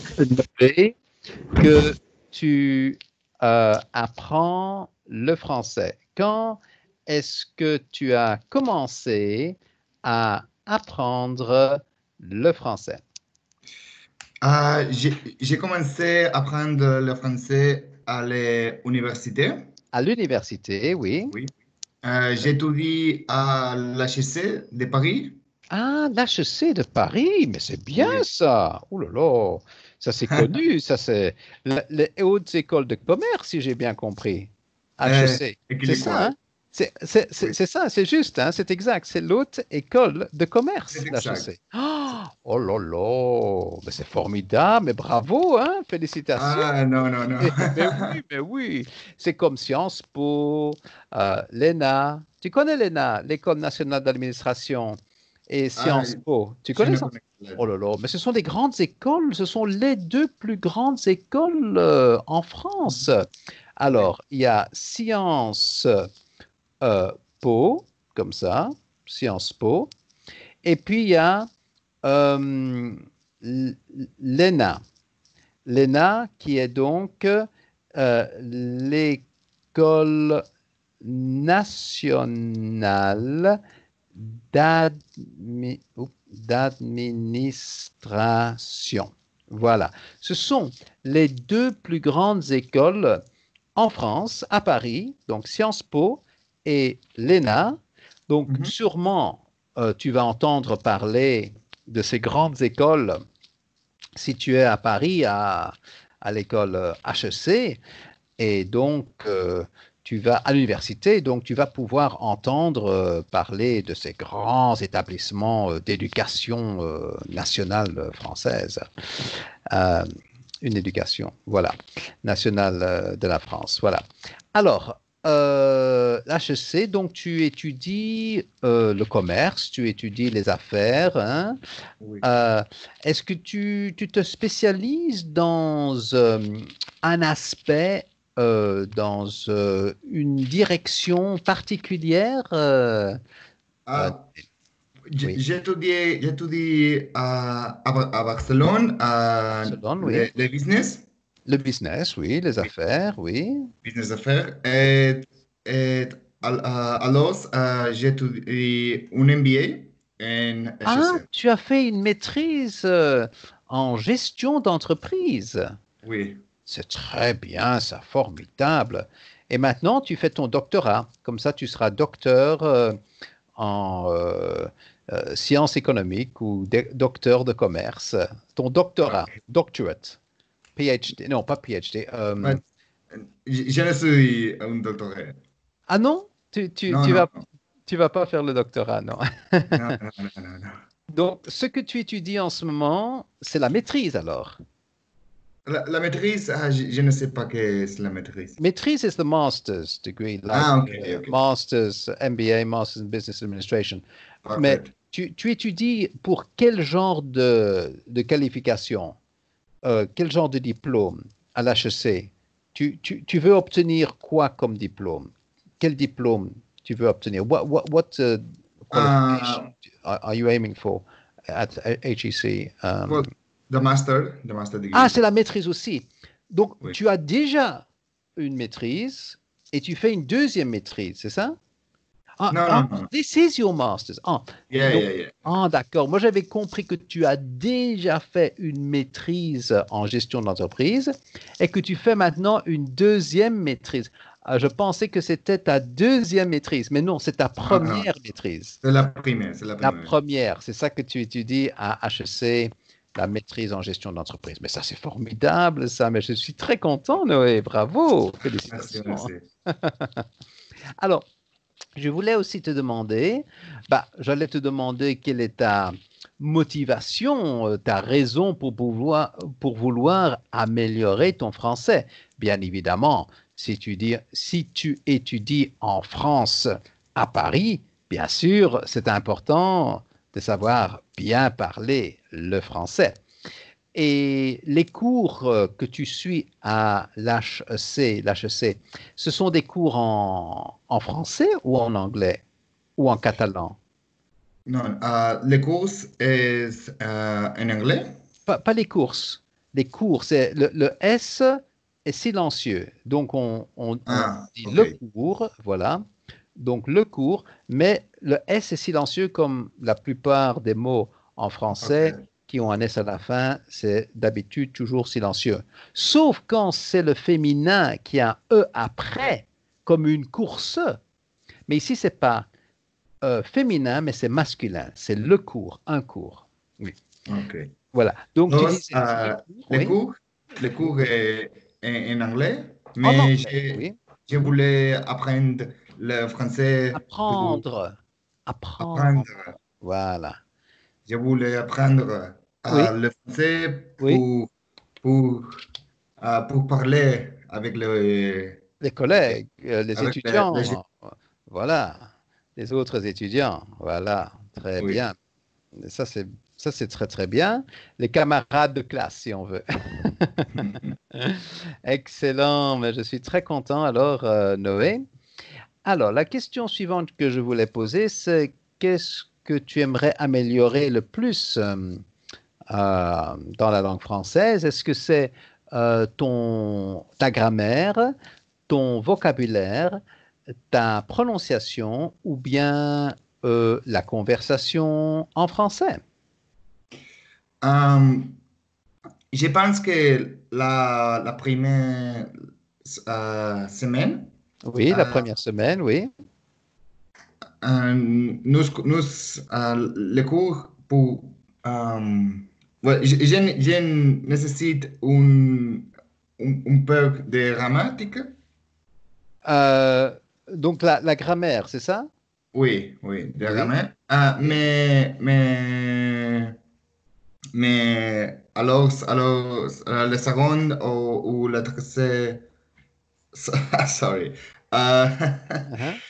noter que tu apprends le français. Quand est-ce que tu as commencé à apprendre le français? J'ai commencé à apprendre le français à l'université. À l'université, oui. Oui. J'étudie à l'HEC de Paris. Ah, l'HEC de Paris, mais c'est bien Oui. ça. Oh là là, ça c'est connu, ça c'est les hautes écoles de commerce, si j'ai bien compris. HEC, Et c'est qu'il ça, quoi? hein? C'est Oui, c'est ça, c'est juste, hein? C'est exact, c'est l'haute école de commerce, c'est exact. l'HEC. Oh là là, mais c'est formidable, mais bravo, hein? Félicitations. Ah, non, non, non. Mais oui, c'est comme Sciences Po, l'ENA. Tu connais l'ENA, l'École nationale d'administration et Ah, Sciences Po. Tu je connais ne ça? connais pas. Oh là là, mais ce sont des grandes écoles, ce sont les deux plus grandes écoles en France. Oui. Alors, il y a Sciences Po, comme ça, Sciences Po, et puis il y a euh, l'ENA. L'ENA, qui est donc l'école nationale d'administration. Voilà. Ce sont les deux plus grandes écoles en France, à Paris, donc Sciences Po et l'ENA. Donc, Mhm. sûrement, tu vas entendre parler de ces grandes écoles si tu es à Paris, à l'école HEC, et donc tu vas à l'université, donc tu vas pouvoir entendre parler de ces grands établissements d'éducation nationale française. Euh, une éducation, voilà, nationale de la France. Voilà. Alors, l'HEC, donc tu étudies le commerce, tu étudies les affaires, hein. Oui. Euh, Est-ce que tu te spécialises dans un aspect, dans une direction particulière? Euh, Ah, oui, j'étudie à Barcelone, Barcelone, oui. le business, Le business, oui. Les oui, affaires, oui. business affaires. Et j'étudie un MBA en Ah, HEC. tu as fait une maîtrise en gestion d'entreprise. Oui, C'est très bien, ça, formidable. Et maintenant, tu fais ton doctorat. Comme ça, tu seras docteur en sciences économiques ou docteur de commerce. Ton doctorat, ok. doctorate, PhD, non, pas PhD. Mais, je ne suis un doctorat. Ah non, tu, tu, Non, tu non, vas, non, tu vas pas faire le doctorat, non. non, non, non, non, non. Donc, ce que tu étudies en ce moment, c'est la maîtrise alors. La maîtrise, je ne sais pas qu'est-ce que la maîtrise. Maîtrise is the master's degree, like Ah, ok, ok. master's MBA, master's in business administration. Mais Parfait. tu étudies pour quel genre de qualification, quel genre de diplôme à l'HEC? Tu veux obtenir quoi comme diplôme? Quel diplôme tu veux obtenir? What qualification Uh, are you aiming for at HEC? well, the master Ah, degree. c'est la maîtrise aussi. Donc, Oui. tu as déjà une maîtrise et tu fais une deuxième maîtrise, c'est ça? No, no, no. This is your master's. Yeah, Donc, yeah, yeah. d'accord. Moi, j'avais compris que tu as déjà fait une maîtrise en gestion d'entreprise et que tu fais maintenant une deuxième maîtrise. Je pensais que c'était ta deuxième maîtrise, mais non, c'est ta No, no. première maîtrise. C'est la première, c'est la La première. première, c'est ça que tu étudies à HEC, la maîtrise en gestion d'entreprise. Mais ça, c'est formidable, ça. Mais je suis très content, Noé. Bravo. Merci, Félicitations. merci. Alors, je voulais aussi te demander, j'allais te demander quelle est ta motivation, ta raison pour vouloir améliorer ton français. Bien évidemment, si tu étudies en France, à Paris, bien sûr, c'est important de savoir bien parler le français. Et les cours que tu suis à l'HEC, ce sont des cours en français ou en anglais ou en catalan? Non, les courses est en anglais. Pas les courses. les cours, c'est le S est silencieux. Donc, on Ah, dit ok. le cours, voilà. Donc, le cours, mais le S est silencieux comme la plupart des mots en français Ok. qui ont un S à la fin, c'est d'habitude toujours silencieux. Sauf quand c'est le féminin qui a un E après, comme une course. Mais ici, c'est pas féminin, mais c'est masculin. C'est le cours, un cours. Oui. Ok. Voilà. Donc, tu Donc, disais le cours, les oui. cours, les Oui. cours est en anglais, En mais anglais, oui. je Mhm. voulais apprendre le français pour Apprendre. Apprendre. apprendre. Voilà. Je voulais apprendre Oui, le français oui. pour, pour parler avec Les collègues, les avec étudiants. Voilà. Les autres étudiants. Voilà. Très oui. bien. Ça, c'est, ça, c'est très, très bien. Les camarades de classe, si on veut. Excellent. Mais je suis très content alors, Noé. Alors, la question suivante que je voulais poser, c'est qu'est-ce que tu aimerais améliorer le plus dans la langue française? Est-ce que c'est ta grammaire, ton vocabulaire, ta prononciation ou bien la conversation en français? Euh, je pense que la première semaine, Oui, la euh, première semaine, oui. les cours pour... euh, ouais, je nécessite un peu de grammatique. Euh, donc la grammaire, c'est ça? Oui, oui, de Oui, grammaire. oui. Alors, le second ou le tercer... Sorry. Euh, Uh-huh.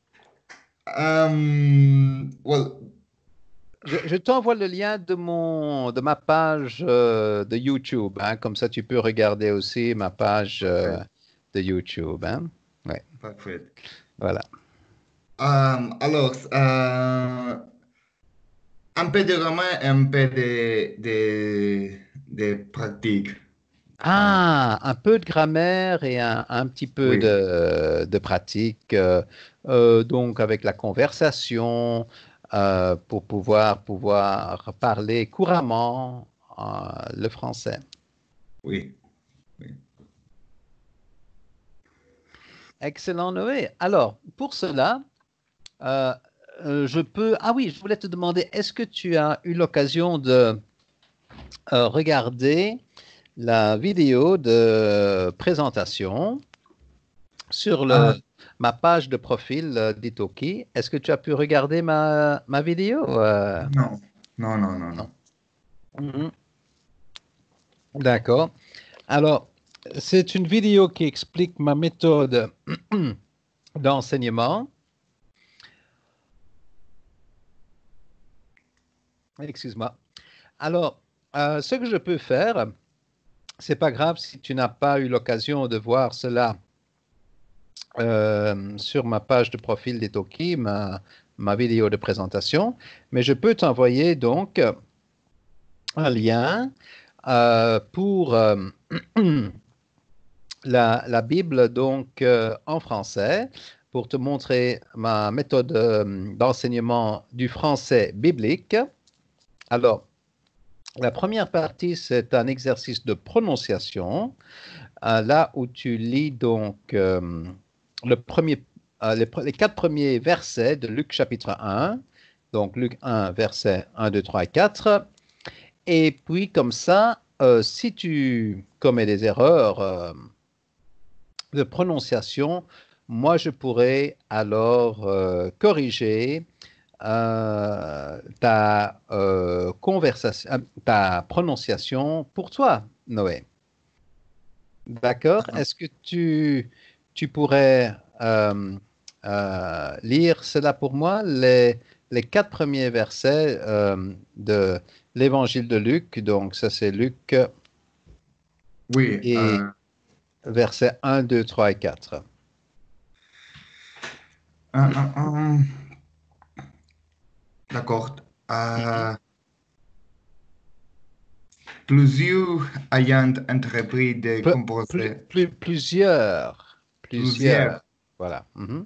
well, Je t'envoie le lien de ma page de YouTube, hein, comme ça tu peux regarder aussi ma page parfait, de YouTube, hein. Ouais, parfait. voilà. Alors, un peu de grammaire et un peu de pratique. Euh, Ah, un peu de grammaire et un petit peu oui, de pratique, donc avec la conversation, pour pouvoir parler couramment le français. oui, oui. Excellent, Noé. Alors, pour cela, euh, je peux... Ah oui, je voulais te demander, est-ce que tu as eu l'occasion de regarder la vidéo de présentation sur Ah, ma page de profil d'Italki? Est-ce que tu as pu regarder ma vidéo? non, non, non, non, Non. non. Mhm. D'accord. Alors, c'est une vidéo qui explique ma méthode d'enseignement. Excuse-moi. Alors, ce que je peux faire, c'est pas grave si tu n'as pas eu l'occasion de voir cela sur ma page de profil d'Italki, ma vidéo de présentation, mais je peux t'envoyer donc un lien pour la Bible donc en français pour te montrer ma méthode d'enseignement du français biblique. Alors, la première partie, c'est un exercice de prononciation, là où tu lis donc le premier, les quatre premiers versets de Luc chapitre 1. Donc, Luc 1, versets 1, 2, 3 et 4. Et puis, comme ça, si tu commets des erreurs de prononciation, moi, je pourrais alors corriger ta prononciation pour toi, Noé. D'accord? Ah, Est-ce que tu pourrais lire cela pour moi, les quatre premiers versets de l'évangile de Luc? Donc, ça, c'est Luc oui, et versets 1, 2, 3 et 4. un, un, un. D'accord. Mhm. plusieurs ayant entrepris de Pe- composer plusieurs. plusieurs. Plusieurs. Voilà. Mhm.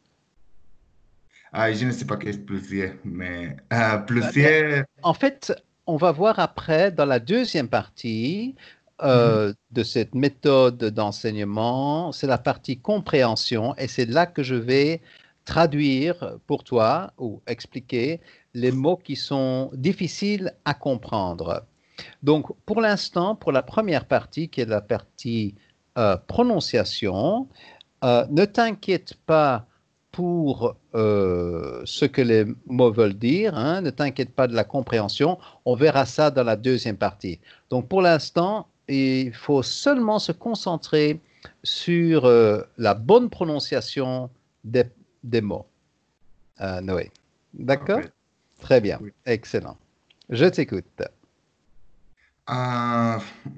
Ah, je ne sais pas qu'est-ce que plusieurs, mais Mais plusieurs. en fait, on va voir après, dans la deuxième partie Mhm. de cette méthode d'enseignement, c'est la partie compréhension, et c'est là que je vais traduire pour toi ou expliquer les mots qui sont difficiles à comprendre. Donc, pour l'instant, pour la première partie, qui est la partie prononciation, ne t'inquiète pas pour ce que les mots veulent dire, hein, ne t'inquiète pas de la compréhension, on verra ça dans la deuxième partie. Donc pour l'instant, il faut seulement se concentrer sur la bonne prononciation des, des mots. Noé. D'accord? Ok, Très bien, oui. excellent. Je t'écoute. Euh,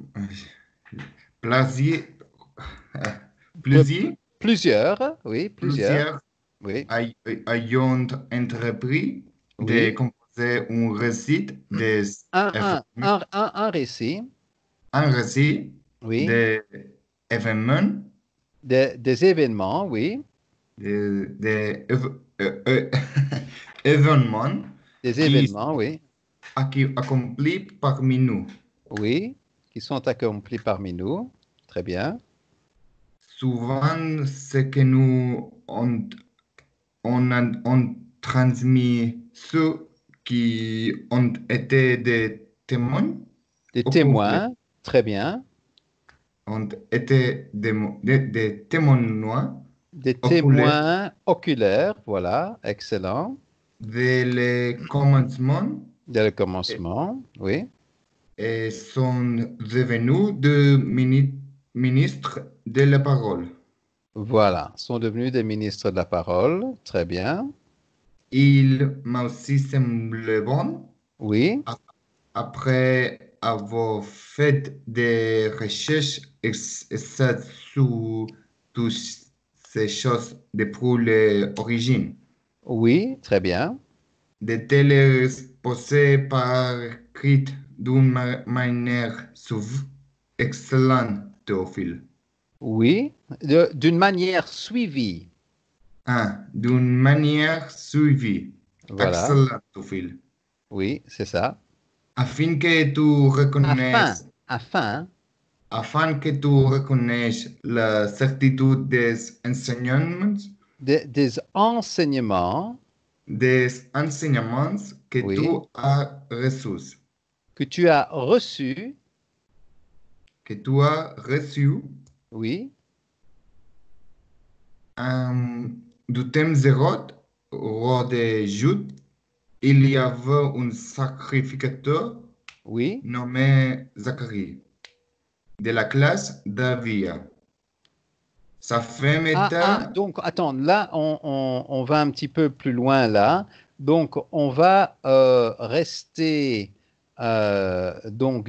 plaisir, Pe- plaisir, Plusieurs, oui, plusieurs, plusieurs oui, ayant entrepris de oui. composer un récit des événements, Un récit, un récit oui. des événements, Des événements, oui. des événements Des qui événements, sont oui. accomplis parmi nous. Oui, qui sont accomplis parmi nous. Très bien. Souvent, ce que on transmis ceux qui ont été des témoins Des oculaires, témoins. Très bien. ont été des témoins Des oculaires témoins oculaires. Voilà. Excellent. dès le commencement Dès le et, commencement. Oui. et sont devenus de ministres de la parole. Voilà. Sont devenus des ministres de la parole. Très bien. Il m'a aussi semblé bon, Oui. a- après avoir fait des recherches exactes sur toutes ces choses depuis l'origine, Oui. Très bien. de telles exposées par écrit d'une manière excellente, Théophile. Oui. D'une manière suivie. D'une manière suivie, Voilà. excellente, Théophile, Oui, c'est ça. afin que tu Afin. reconnaisses Afin. afin que tu reconnaisses la certitude des enseignements, Des enseignements. que Oui. tu as reçus, Que tu as reçus. Oui. euh, du thème zéro, roi de Jude, il y avait un sacrificateur Oui. nommé Zacharie, de la classe d'Avia. Sa femme était Donc attends, là, on va un petit peu plus loin là. Donc, on va rester donc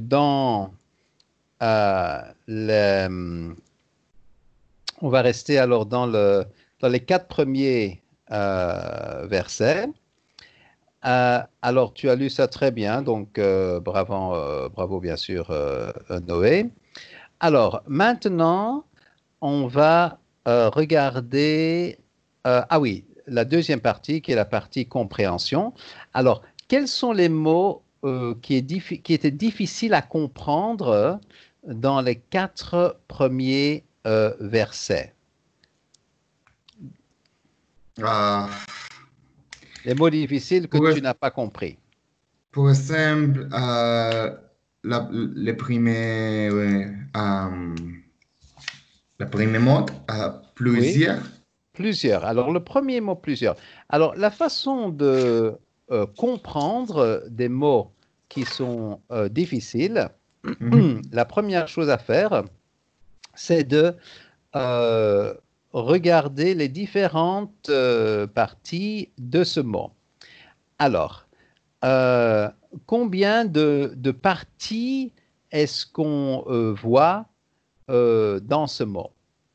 le, on va rester alors dans les quatre premiers versets. Alors, tu as lu ça très bien, donc bravo, bravo bien sûr, Noé. Alors, maintenant, on va regarder, ah oui, la deuxième partie qui est la partie compréhension. Alors, quels sont les mots qui étaient difficiles à comprendre dans les quatre premiers versets? euh, Les mots difficiles que pour, tu n'as pas compris. pour exemple le premier, ouais, le premier mot, Oui, plusieurs. plusieurs. Alors, le premier mot, plusieurs. Alors, la façon de comprendre des mots qui sont difficiles, Mhm. la première chose à faire, c'est de euh, regarder les différentes parties de ce mot. Alors, euh, combien de parties est-ce qu'on voit dans ce mot?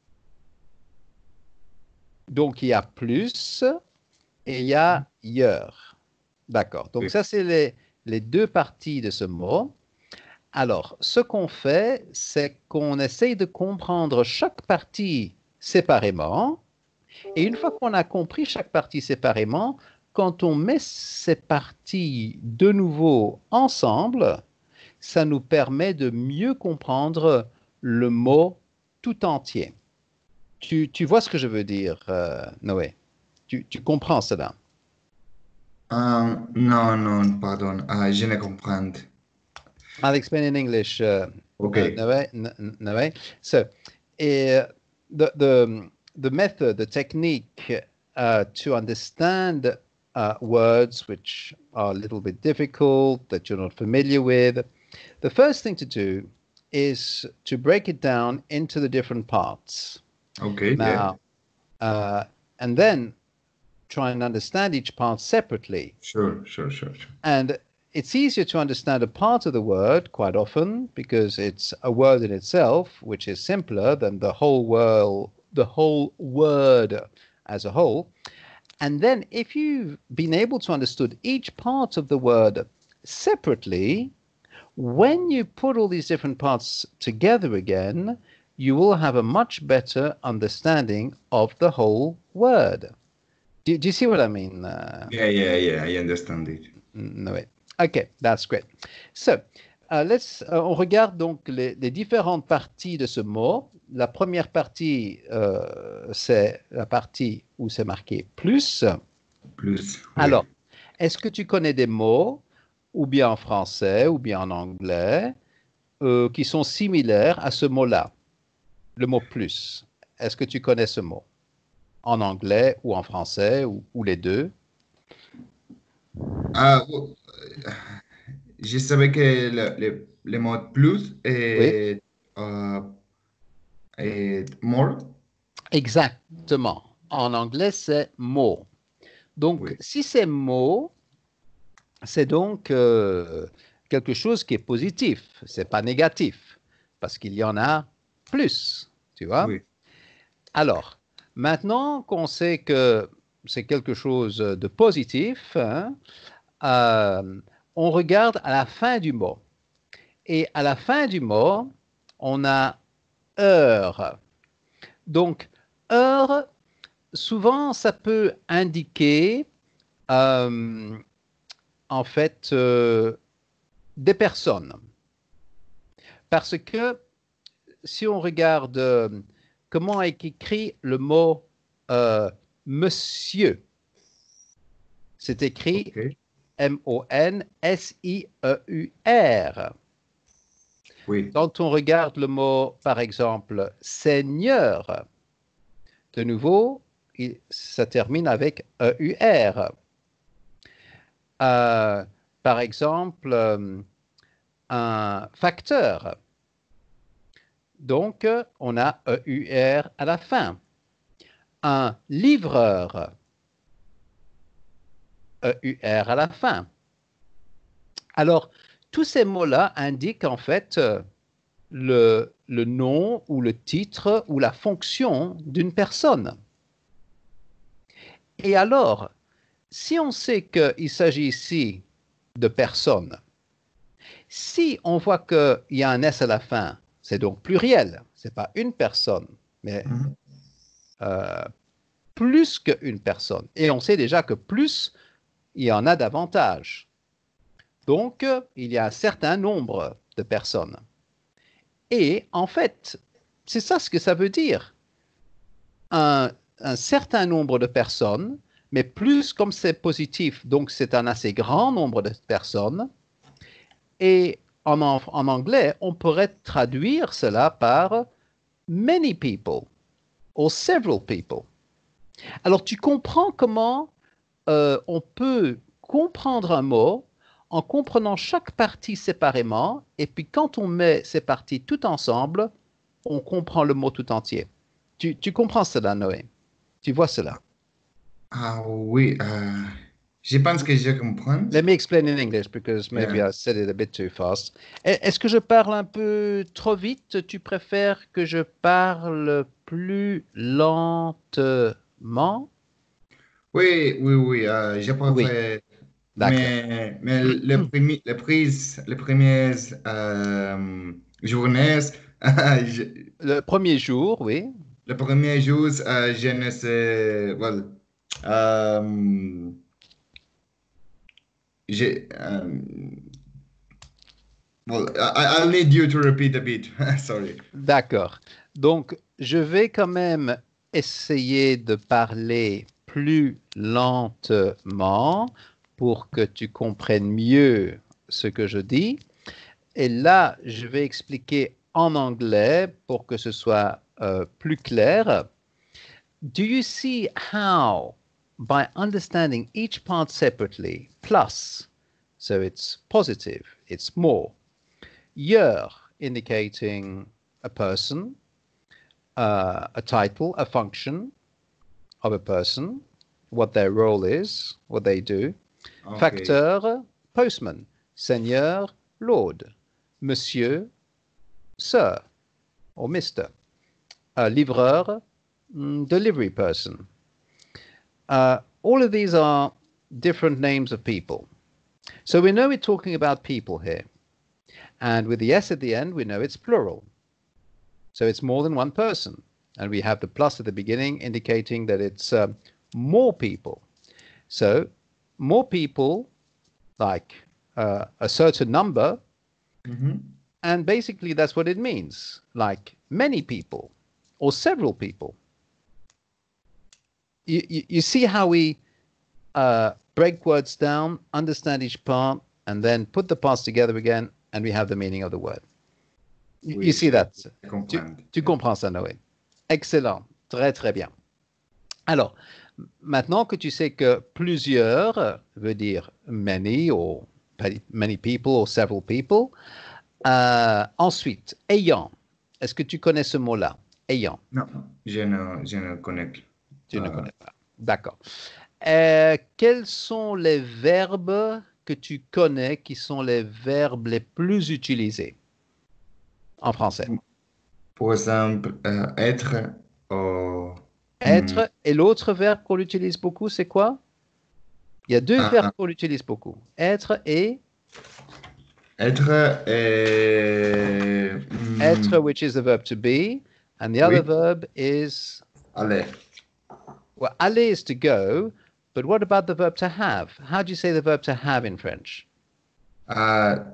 Donc, il y a plus et il y a your. D'accord. Donc, Oui. ça, c'est les deux parties de ce mot. Alors, ce qu'on fait, c'est qu'on essaye de comprendre chaque partie séparément. Et une fois qu'on a compris chaque partie séparément, quand on met ces parties de nouveau ensemble, ça nous permet de mieux comprendre le mot tout entier. Tu vois ce que je veux dire, Noé? Tu comprends cela? Non, non, pardon. Je ne comprends. I'll explain in English, OK. Noé. Noé. So, uh, the method, the technique to understand words which are a little bit difficult, that you're not familiar with, the first thing to do is to break it down into the different parts. OK, yeah. Now, uh, and then try and understand each part separately. Sure, sure, sure, sure. And it's easier to understand a part of the word quite often because it's a word in itself, which is simpler than the whole word as a whole. And then if you've been able to understand each part of the word separately, when you put all these different parts together again, you will have a much better understanding of the whole word. Do you see what I mean? Yeah, yeah, yeah, I understand it. Noé. Okay, that's great. So, on regarde donc les différentes parties de ce mot. La première partie, c'est la partie où c'est marqué plus. Plus, oui. Alors, est-ce que tu connais des mots, ou bien en français, ou bien en anglais, qui sont similaires à ce mot-là, le mot plus? Est-ce que tu connais ce mot? En anglais ou en français, ou les deux? Ah, oh, je savais que le mot plus Oui, est more. exactement. En anglais, c'est mot. Donc, Oui. si c'est mot, c'est donc quelque chose qui est positif, c'est pas négatif, parce qu'il y en a plus, tu vois. Oui. Alors, maintenant qu'on sait que c'est quelque chose de positif, hein, euh, on regarde à la fin du mot. Et à la fin du mot, on a heure. Donc, heure, souvent, ça peut indiquer euh, en fait des personnes. Parce que si on regarde comment est écrit le mot monsieur, c'est écrit OK. M-O-N-S-I-E-U-R. Oui. Quand on regarde le mot, par exemple, seigneur, de nouveau, ça termine avec E-U-R. Par exemple, un facteur. Donc, on a EUR à la fin. Un livreur, EUR à la fin. Alors, tous ces mots-là indiquent en fait le nom ou le titre ou la fonction d'une personne. Et alors, si on sait qu'il s'agit ici de personnes, si on voit qu'il y a un S à la fin, c'est donc pluriel, ce n'est pas une personne, mais Mhm. euh, plus qu'une personne. Et on sait déjà que plus, il y en a davantage. Donc, il y a un certain nombre de personnes. Et en fait, c'est ça ce que ça veut dire. Un certain nombre de personnes, mais plus comme c'est positif, donc c'est un assez grand nombre de personnes. Et en anglais, on pourrait traduire cela par many people or several people. Alors, tu comprends comment on peut comprendre un mot en comprenant chaque partie séparément, et puis quand on met ces parties tout ensemble, on comprend le mot tout entier. Tu comprends cela, Noé? Tu vois cela? Ah oui, je pense que je comprends. Let me explain in English because maybe Yeah. I said it a bit too fast. Est-ce que je parle un peu trop vite? Tu préfères que je parle plus lentement? Oui, oui, oui, je Oui, préfère D'accord. Mais les premières journées, je- Le premier jour, oui. les premiers jours, je ne sais, well, euh, j'ai, well, I'll need you to repeat a bit. Sorry. D'accord. Donc, je vais quand même essayer de parler plus lentement pour que tu comprennes mieux ce que je dis. Et là, je vais expliquer en anglais pour que ce soit plus clair. Do you see how, by understanding each part separately, plus, so it's positive, it's more, year indicating a person, a title, a function of a person, what their role is, what they do. Okay. Facteur, postman. Seigneur, lord. Monsieur, sir, or Mr. Livreur, delivery person. All of these are different names of people. So we know we're talking about people here. And with the S at the end, we know it's plural. So it's more than one person. And we have the plus at the beginning indicating that it's more people. So more people, like a certain number, Mhm. and basically that's what it means, like many people or several people. You see how we break words down, understand each part, and then put the parts together again, and we have the meaning of the word. You Oui, see that? je comprends. Tu comprends ça, Noé? Excellent. Très, très bien. Alors, maintenant que tu sais que plusieurs veut dire many or many people or several people, ensuite, ayant. Est-ce que tu connais ce mot-là? Ayant. Non, je ne connais Tu ne pas. connais pas. D'accord. Quels sont les verbes que tu connais qui sont les verbes les plus utilisés en français? Par exemple, être ou Être et l'autre verbe qu'on utilise beaucoup, c'est quoi? Il y a deux verbes ah, qu'on utilise beaucoup. Être et être et être, which is the verb to be, and the other oui, verb is, aller. well, aller is to go, but what about the verb to have? How do you say the verb to have in French? Ah,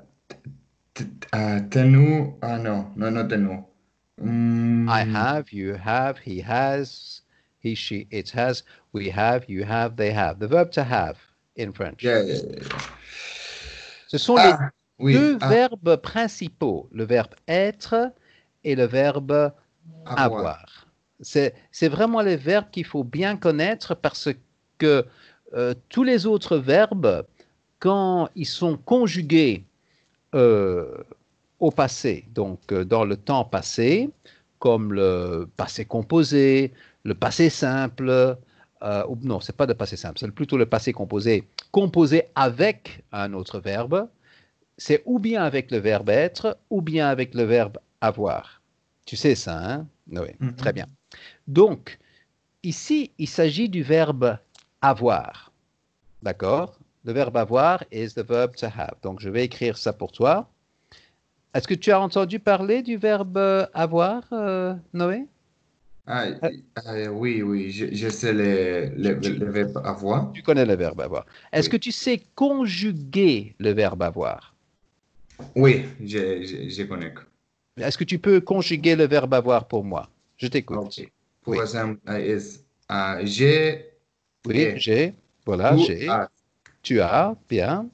tenu, non, non, non, tenu. I Hmm, have, you have, he has, he, she, it has, we have, you have, they have. The verb to have in French. yeah, yeah, yeah. Ce sont les Ah, oui, deux verbes principaux, le verbe être et le verbe avoir. avoir. C'est vraiment les verbes qu'il faut bien connaître parce que tous les autres verbes, quand ils sont conjugués euh, au passé, donc dans le temps passé, comme le passé composé, le passé simple, ou non, c'est pas le passé simple, c'est plutôt le passé composé, composé avec un autre verbe, c'est ou bien avec le verbe être, ou bien avec le verbe avoir. Tu sais ça, hein? Oui, très bien. Mhm. Donc, ici, il s'agit du verbe avoir. D'accord? Le verbe avoir is the verb to have. Donc, je vais écrire ça pour toi. Est-ce que tu as entendu parler du verbe avoir, Noé? Ah, Euh, oui, oui, je sais Tu, le verbe avoir. tu connais le verbe avoir. Est-ce que Oui, tu sais conjuguer le verbe avoir? oui, je connais. Est-ce que tu peux conjuguer le verbe avoir pour moi? Je t'écoute. Ok. Par Oui. exemple, j'ai Oui, et j'ai. Voilà, tu j'ai. as. Tu as. Bien.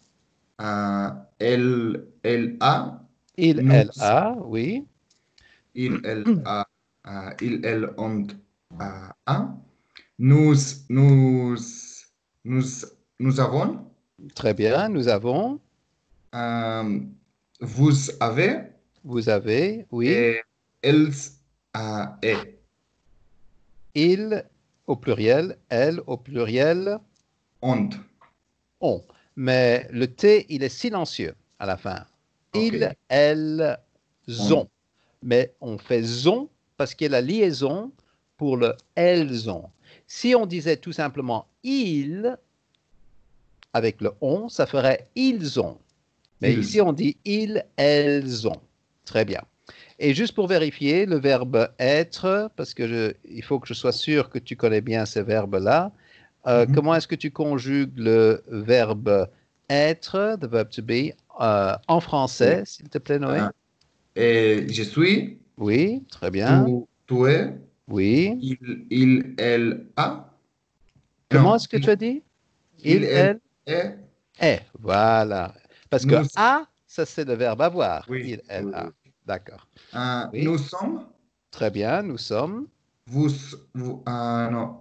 Elle a. Il, Nous, elle a. Oui. elle a. Elle ont a. Nous, nous, nous, nous avons. Très bien. Nous avons. euh, vous avez. Vous avez. Oui. Et elles est. Il au pluriel. Elle au pluriel. Ont. On. Mais le T, il est silencieux à la fin. Ok. Il, elles, Ont. ont. Mais on fait zon parce qu'il y a la liaison pour le elles ont. Si on disait tout simplement il, avec le on, ça ferait ils ont. Mais Ils. ici, on dit ils, elles ont. Très bien. Et juste pour vérifier, le verbe être, parce que il faut que je sois sûr que tu connais bien ces verbes-là. Mhm. Comment est-ce que tu conjugues le verbe être, the verb to be, en Et, français, s'il te plaît, Noé? ah, et je suis, Oui, très bien. tu es, Oui. elle, a. Comment Non, est-ce que tu as dit? il, Il, elle, elle, est, est. Voilà. Parce que nous, a, ça c'est le verbe avoir. oui, Il, elle, oui, a. oui. D'accord. Nous Oui, sommes, très bien. Nous sommes. vous, non,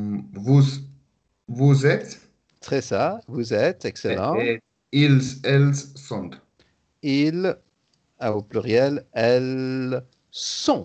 vous êtes, Très ça. Vous êtes. Excellent. et elles sont. Ils, au pluriel, elles sont.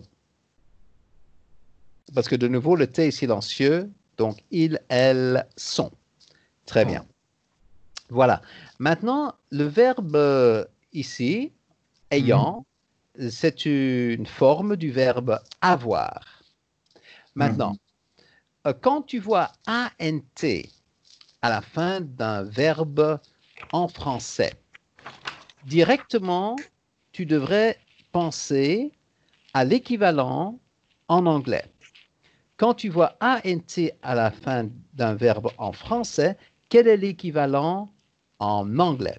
Parce que de nouveau, le T est silencieux. Donc, ils, elles sont. Très bien. Sont. Voilà. Maintenant, le verbe ici, Mhm, ayant, c'est une forme du verbe avoir. Maintenant, mhm. quand tu vois ANT à la fin d'un verbe en français, directement, tu devrais penser à l'équivalent en anglais. Quand tu vois ANT à la fin d'un verbe en français, quel est l'équivalent en anglais?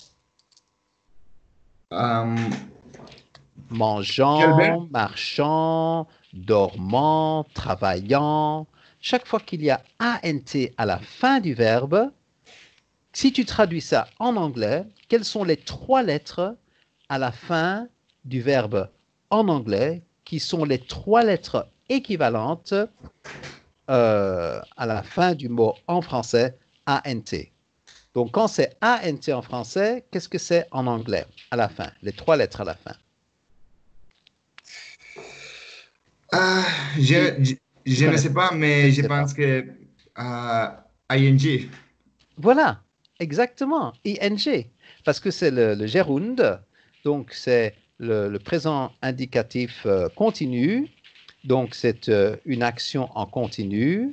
Euh, quel verbe? Mangeant, marchant, dormant, travaillant. Chaque fois qu'il y a ANT à la fin du verbe, si tu traduis ça en anglais, quelles sont les trois lettres à la fin du verbe en anglais qui sont les trois lettres équivalentes à la fin du mot en français ANT? Donc, quand c'est ANT en français, qu'est-ce que c'est en anglais à la fin? Les trois lettres à la fin. Ah, Tu, je, je, tu je ne connais? sais pas, Tu mais ne je sais pas. pense que euh, ing. Voilà, exactement, ing, parce que c'est le Gerund, donc c'est le présent indicatif continu, donc c'est une action en continu.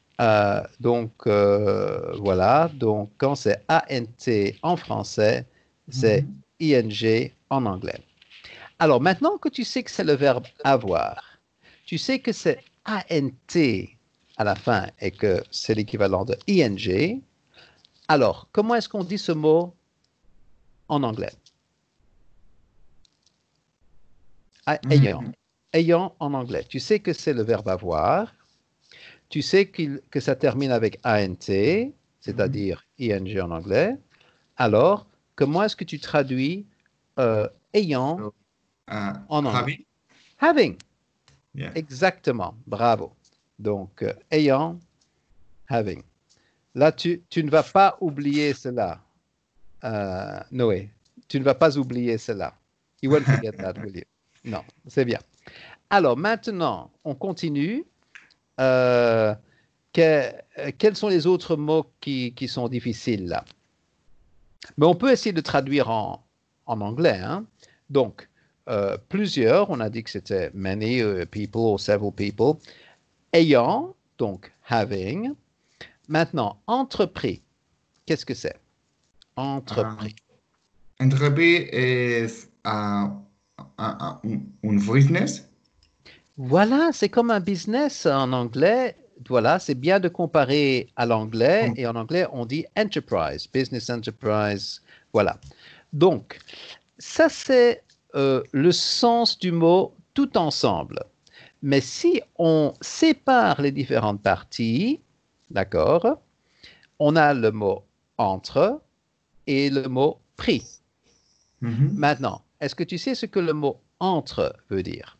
Voilà, donc quand c'est ant en français, c'est Mhm. ing en anglais. Alors maintenant que tu sais que c'est le verbe avoir, tu sais que c'est ant à la fin et que c'est l'équivalent de ing. Alors, comment est-ce qu'on dit ce mot en anglais? Ayant. Mhm. Ayant en anglais. Tu sais que c'est le verbe avoir. Tu sais que ça termine avec ant, Mhm. c'est-à-dire ing en anglais. Alors, comment est-ce que tu traduis ayant So, en anglais? having? Having. Yeah. Exactement. Bravo. Donc, ayant, having. Là, tu ne vas pas oublier cela, Noé. Tu ne vas pas oublier cela. You won't forget that, will you? Non, c'est bien. Alors maintenant, on continue. Euh, quels sont les autres mots qui sont difficiles là? Mais on peut essayer de traduire en anglais, hein. Donc, plusieurs, on a dit que c'était many people or several people. Ayant, donc having. Maintenant, entrepris, qu'est-ce que c'est? Euh, Entrepris. entreprise est un business. Voilà, c'est comme un business en anglais. Voilà, c'est bien de comparer à l'anglais. Et en anglais, on dit enterprise, business enterprise. Voilà. Donc, ça, c'est le sens du mot tout ensemble. Mais si on sépare les différentes parties, d'accord, on a le mot entre et le mot pris. Mhm. Maintenant, est-ce que tu sais ce que le mot entre veut dire?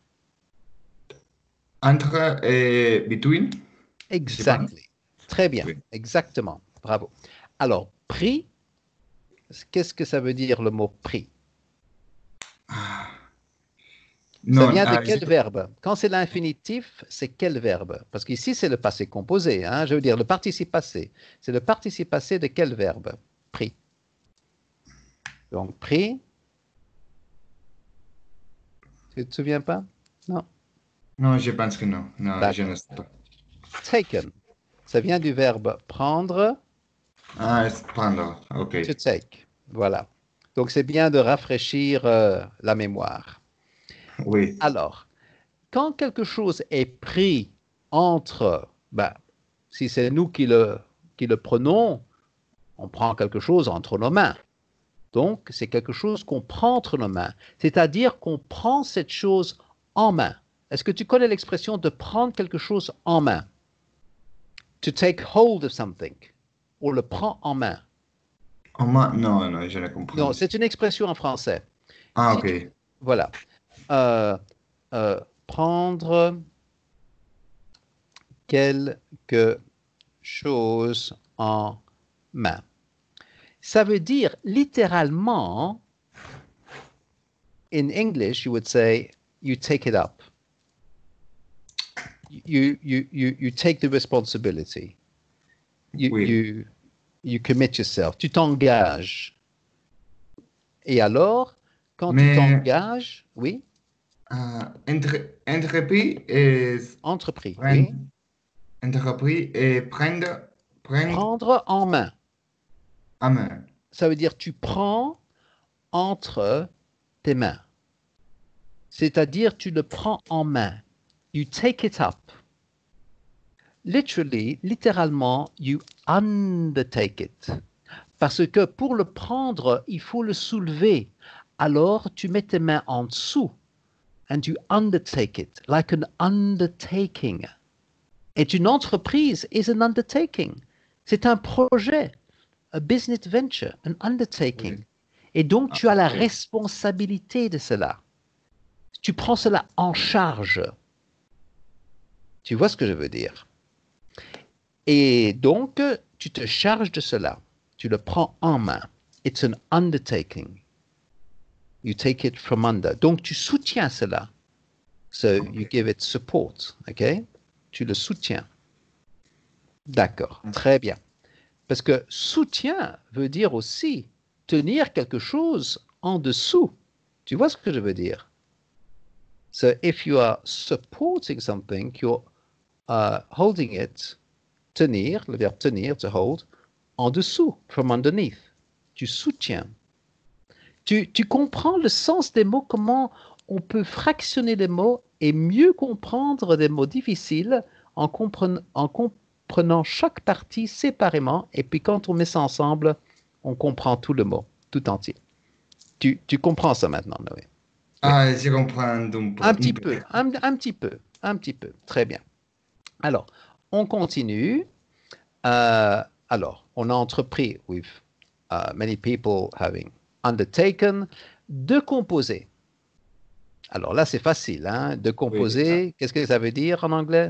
Entre et between, je pense. Exactly. Très bien. Oui. Exactement. Bravo. Alors, prix, qu'est-ce que ça veut dire le mot prix? Ah, Ça non, vient de quel verbe? Quand c'est l'infinitif, c'est quel verbe? Parce qu'ici, c'est le passé composé, hein, je veux dire le participe passé. C'est le participe passé de quel verbe? Prix. Donc, prix, tu ne te souviens pas? Non? non, je pense que non. Non, je ne D'accord. sais pas. Taken. Ça vient du verbe prendre Ah, es prendre. Ok. To take. Voilà. Donc, c'est bien de rafraîchir la mémoire. Oui. Alors, quand quelque chose est pris entre, ben, si c'est nous qui le prenons, on prend quelque chose entre nos mains. Donc, c'est quelque chose qu'on prend entre nos mains. C'est-à-dire qu'on prend cette chose en main. Est-ce que tu connais l'expression de prendre quelque chose en main? To take hold of something. On le prend en main. Non, non, je ne comprends Non, pas. c'est une expression en français. Ah, Si ok. tu, voilà. Euh, prendre quelque chose en main. Ça veut dire littéralement, in English, you would say, you take it up. You take the responsibility. You, Oui. you, you commit yourself. Tu t'engages. Et alors, quand tu Mais t'engages, oui, entreprise est entrepris, prendre, oui, entreprise et prendre prendre en main. à main. Ça veut dire tu prends entre tes mains. C'est-à-dire tu le prends en main. You take it up. Literally, littéralement, you undertake it. Parce que pour le prendre, il faut le soulever. Alors, tu mets tes mains en dessous and you undertake it, like an undertaking. Et une entreprise is an undertaking. C'est un projet, a business venture, an undertaking. Oui. Et donc, Ah, tu as la ok. responsabilité de cela. Tu prends cela en charge. Tu vois ce que je veux dire? Et donc, tu te charges de cela. Tu le prends en main. It's an undertaking. You take it from under. Donc, tu soutiens cela. So, you Ok. give it support. OK? Tu le soutiens. D'accord. Très bien. Parce que soutien veut dire aussi tenir quelque chose en dessous. Tu vois ce que je veux dire? So, if you are supporting something, you're holding it, tenir, le verbe tenir, to hold, en dessous, from underneath. Tu soutiens. Tu comprends le sens des mots, comment on peut fractionner les mots et mieux comprendre des mots difficiles en comprenant chaque partie séparément. Et puis quand on met ça ensemble, on comprend tout le mot, tout entier. Tu comprends ça maintenant, Noé? Oui. Ah, je comprends Un un petit peu. peu, un petit peu, un petit peu. Très bien. Alors, on continue. Alors, on a entrepris, with many people having undertaken, de composer. Alors là, c'est facile, hein? De Oui. composer, qu'est-ce que ça veut dire en anglais?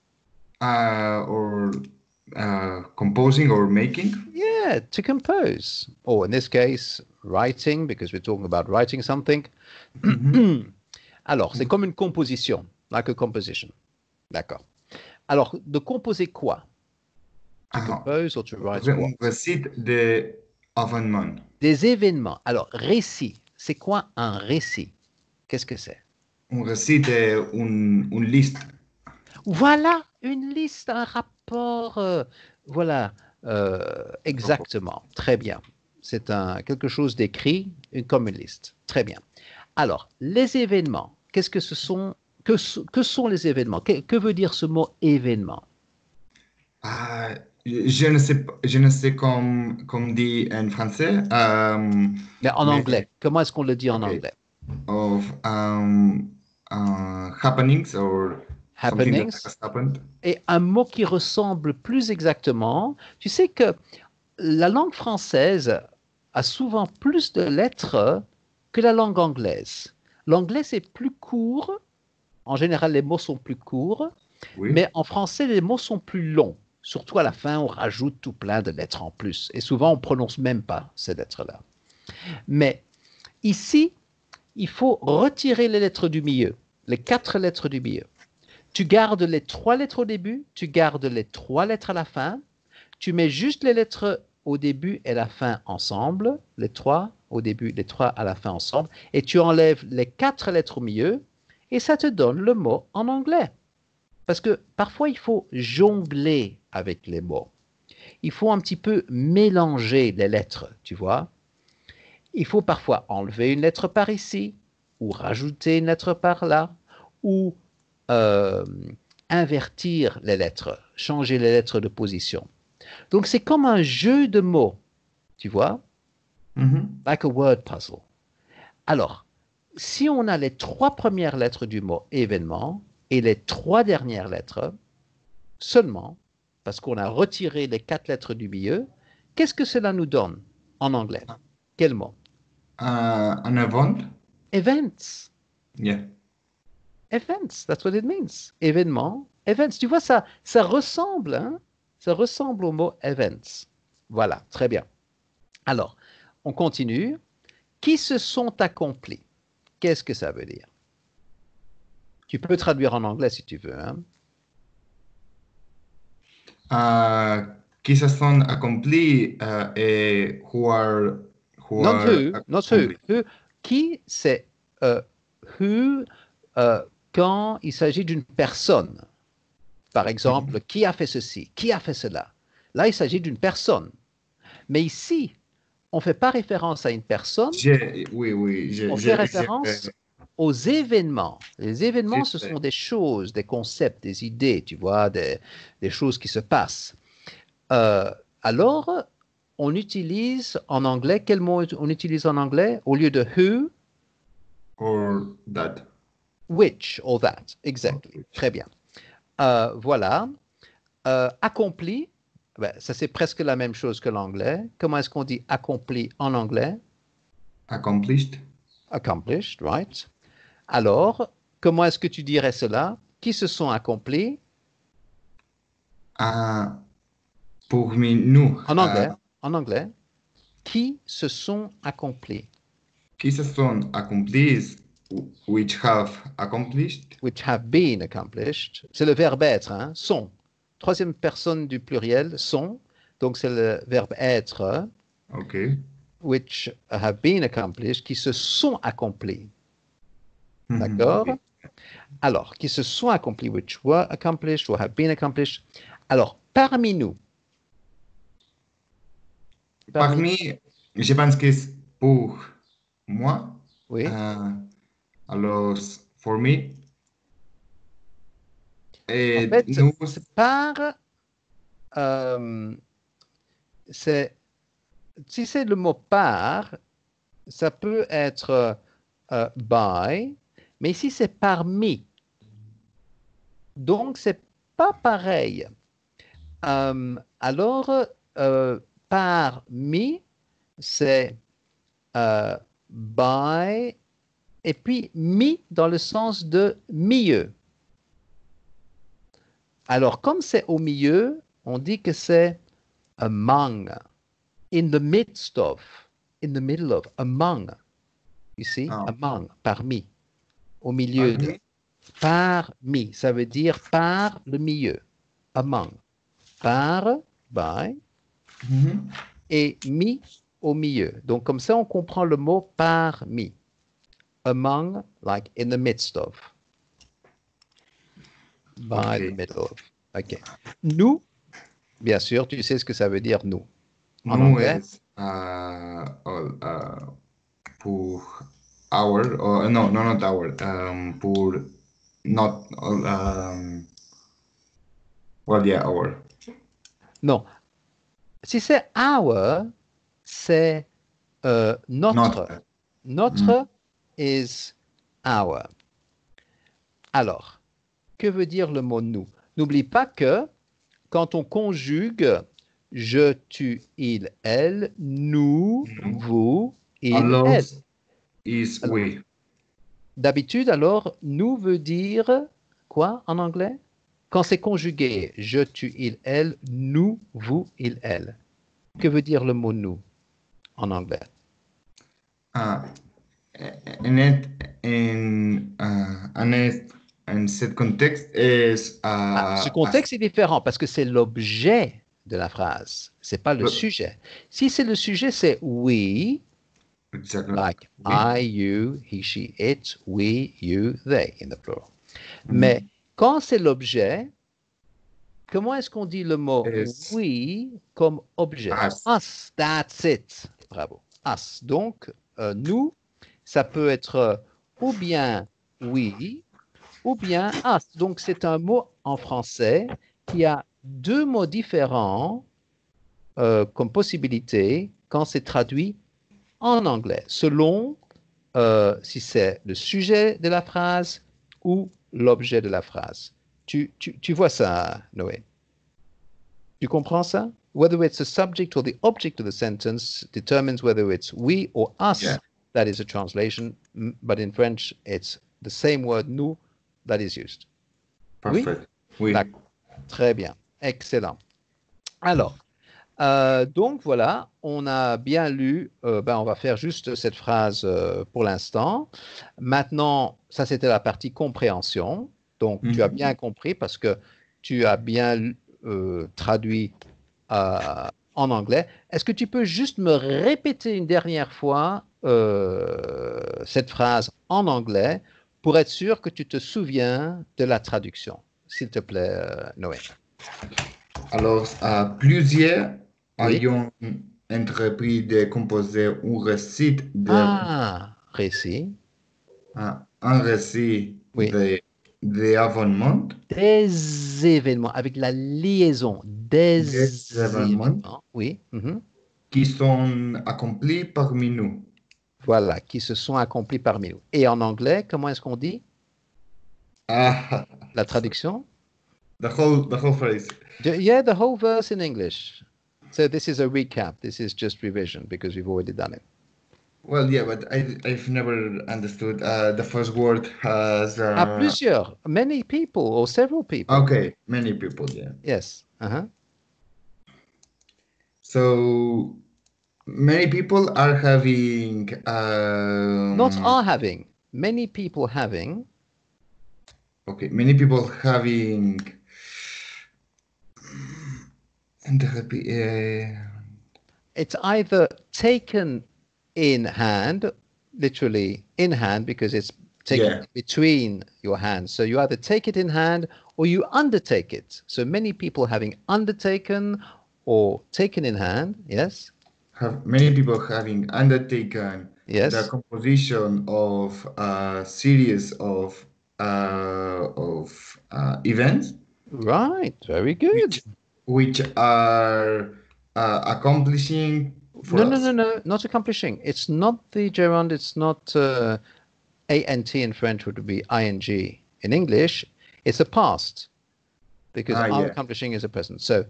Or composing or making. Yeah, to compose. Or in this case, writing, because we're talking about writing something. Mhm. Alors, c'est comme une composition, like a composition. D'accord. Alors, de composer quoi? To Ah, compose or to write un what? récit de événement. Des événements. Alors, récit. C'est quoi un récit? Qu'est-ce que c'est? Un récit de une liste. Voilà, une liste, un rapport. Voilà, exactement. Très bien. C'est quelque chose d'écrit, comme une liste. Très bien. Alors, les événements, qu'est-ce que ce sont? Que sont les événements? Que veut dire ce mot événement? Ah, je ne sais comme dit en français. Mais en Mais anglais, comment est-ce qu'on le dit en ok. anglais? Of happenings or something that Happenings. has happened. Et un mot qui ressemble plus exactement. Tu sais que la langue française a souvent plus de lettres que la langue anglaise. L'anglais, c'est plus court. En général, les mots sont plus courts, Oui. mais en français, les mots sont plus longs. Surtout à la fin, on rajoute tout plein de lettres en plus. Et souvent, on ne prononce même pas ces lettres-là. Mais ici, il faut retirer les lettres du milieu, les 4 lettres du milieu. Tu gardes les 3 lettres au début, tu gardes les 3 lettres à la fin, tu mets juste les lettres au début et la fin ensemble, les 3 au début, les 3 à la fin ensemble, et tu enlèves les 4 lettres au milieu, et ça te donne le mot en anglais. Parce que parfois, il faut jongler avec les mots. il faut un petit peu mélanger les lettres, tu vois. Il faut parfois enlever une lettre par ici, ou rajouter une lettre par là, ou euh, invertir les lettres, changer les lettres de position. Donc c'est comme un jeu de mots, tu vois, Mhm. like a word puzzle. Alors, si on a les trois premières lettres du mot événement et les trois dernières lettres seulement, parce qu'on a retiré les quatre lettres du milieu, qu'est-ce que cela nous donne en anglais? Quel mot? An event? Events. Yeah. Events, that's what it means. Événement, events. Tu vois, ça ressemble, hein? Ça ressemble au mot events. Voilà, très bien. Alors, on continue. Qui se sont accomplis? Qu'est-ce que ça veut dire? Tu peux traduire en anglais si tu veux, hein? Qui se sont accomplis et Not who, not who. accomplis. Who. Qui, c'est euh, who quand il s'agit d'une personne. Par exemple, Mhm. qui a fait ceci? Qui a fait cela? Là, il s'agit d'une personne. Mais ici, on ne fait pas référence à une personne, Oui, oui, on fait référence aux événements. Les événements, ce sont des choses, des concepts, des idées, tu vois, des choses qui se passent. Euh, alors, on utilise en anglais, quel mot on utilise en anglais? Au lieu de who, or that. which or that. Exactly. Okay. Très bien. Voilà. Accompli, ben, ça c'est presque la même chose que l'anglais. Comment est-ce qu'on dit accompli en anglais? Accomplished. Accomplished, right? Alors, comment est-ce que tu dirais cela? Qui se sont accomplis? Uh, pour nous, En anglais. En anglais. Qui se sont accomplis? qui se sont accomplis, which have accomplished. Which have been accomplished. C'est le verbe être, hein? Sont. Troisième personne du pluriel, sont. Donc c'est le verbe être, Okay. which have been accomplished, qui se sont accomplis. Mhm, D'accord? okay. Alors, qui se sont accomplis, which were accomplished or have been accomplished. Alors, parmi, Parmi, je pense que c'est pour moi, oui, euh, alors, for me, en et fait, nous, euh, c'est, si c'est le mot par, ça peut être by, mais ici c'est parmi. Donc, c'est pas pareil. Alors, parmi, c'est by, et puis mi dans le sens de milieu. Alors, comme c'est au milieu, on dit que c'est among, in the midst of, in the middle of, among, you see, ah, among, parmi, au milieu de. parmi, Parmi, ça veut dire par le milieu, among, par, by, mhm, et mi au milieu. Donc, comme ça, on comprend le mot parmi, among, like in the midst of, by the ok. middle of. OK. Nous, bien sûr, tu sais ce que ça veut dire nous. En Nous anglais, est pour hour, no, no, not hour, pour not, well, yeah, hour. non. Si c'est our, c'est Not. notre. Mm. Notre is our. Alors, que veut dire le mot nous? N'oublie pas que quand on conjugue je, tu, il, elle, nous, No. vous, il, Alors elle. is Alors, we. d'habitude, alors, nous veut dire quoi en anglais? Quand c'est conjugué, je, tu, il, elle, nous, vous, il, elle. Que veut dire le mot nous en anglais? Uh, en it, en cet contexte est Ah, ce contexte est différent parce que c'est l'objet de la phrase, c'est pas le sujet. Si c'est le sujet, c'est we, exactly, like we. I, you, he, she, it, we, you, they in the plural. Mais Mhm. quand c'est l'objet, Comment est-ce qu'on dit le mot Es we comme objet? us. Us, that's it. Bravo. Us. Donc, nous, ça peut être ou bien we ou bien us. Donc, c'est un mot en français qui a deux mots différents comme possibilité quand c'est traduit en anglais, selon si c'est le sujet de la phrase ou l'objet de la phrase. Tu vois ça, Noé? Tu comprends ça? Whether it's the subject or the object of the sentence determines whether it's we or us. Yeah, That is a translation, but in French, it's the same word nous that is used. Oui? perfect. Oui. D'accord. Très bien. Excellent. Alors, donc voilà, on a bien lu, on va faire juste cette phrase pour l'instant. Maintenant, ça c'était la partie compréhension. Donc tu as bien compris parce que tu as bien traduit en anglais. Est-ce que tu peux juste me répéter une dernière fois cette phrase en anglais pour être sûr que tu te souviens de la traduction, s'il te plaît, Noé? Alors, plusieurs Oui. ayant entrepris de composer Ah, récit. un récit Oui. d'événements, Des événements, avec la liaison. Des des événements événements. Oui. Mhm. qui sont accomplis parmi nous. Voilà, qui se sont accomplis parmi nous. Et en anglais, comment est-ce qu'on dit Ah, la traduction? the whole phrase. Yeah, the whole verse in English. So this is a recap. This is just revision because we've already done it. Well, yeah, but I've never understood the first word as Plusieurs. Many people or several people. okay, many people, yeah. Yes. Uh-huh. So many people are having Not are having. Many people having. okay, many people having It's either taken in hand, literally in hand, because it's taken yeah, between your hands. So you either take it in hand or you undertake it. So many people having undertaken or taken in hand. Yes. have many people having undertaken the Yes. composition of a series of events Right. Very good. which are accomplishing for No, no, no, us. no, not accomplishing. It's not the gerund. It's not ant in French would be ing. In English, it's a past because are Yeah, accomplishing is a present. So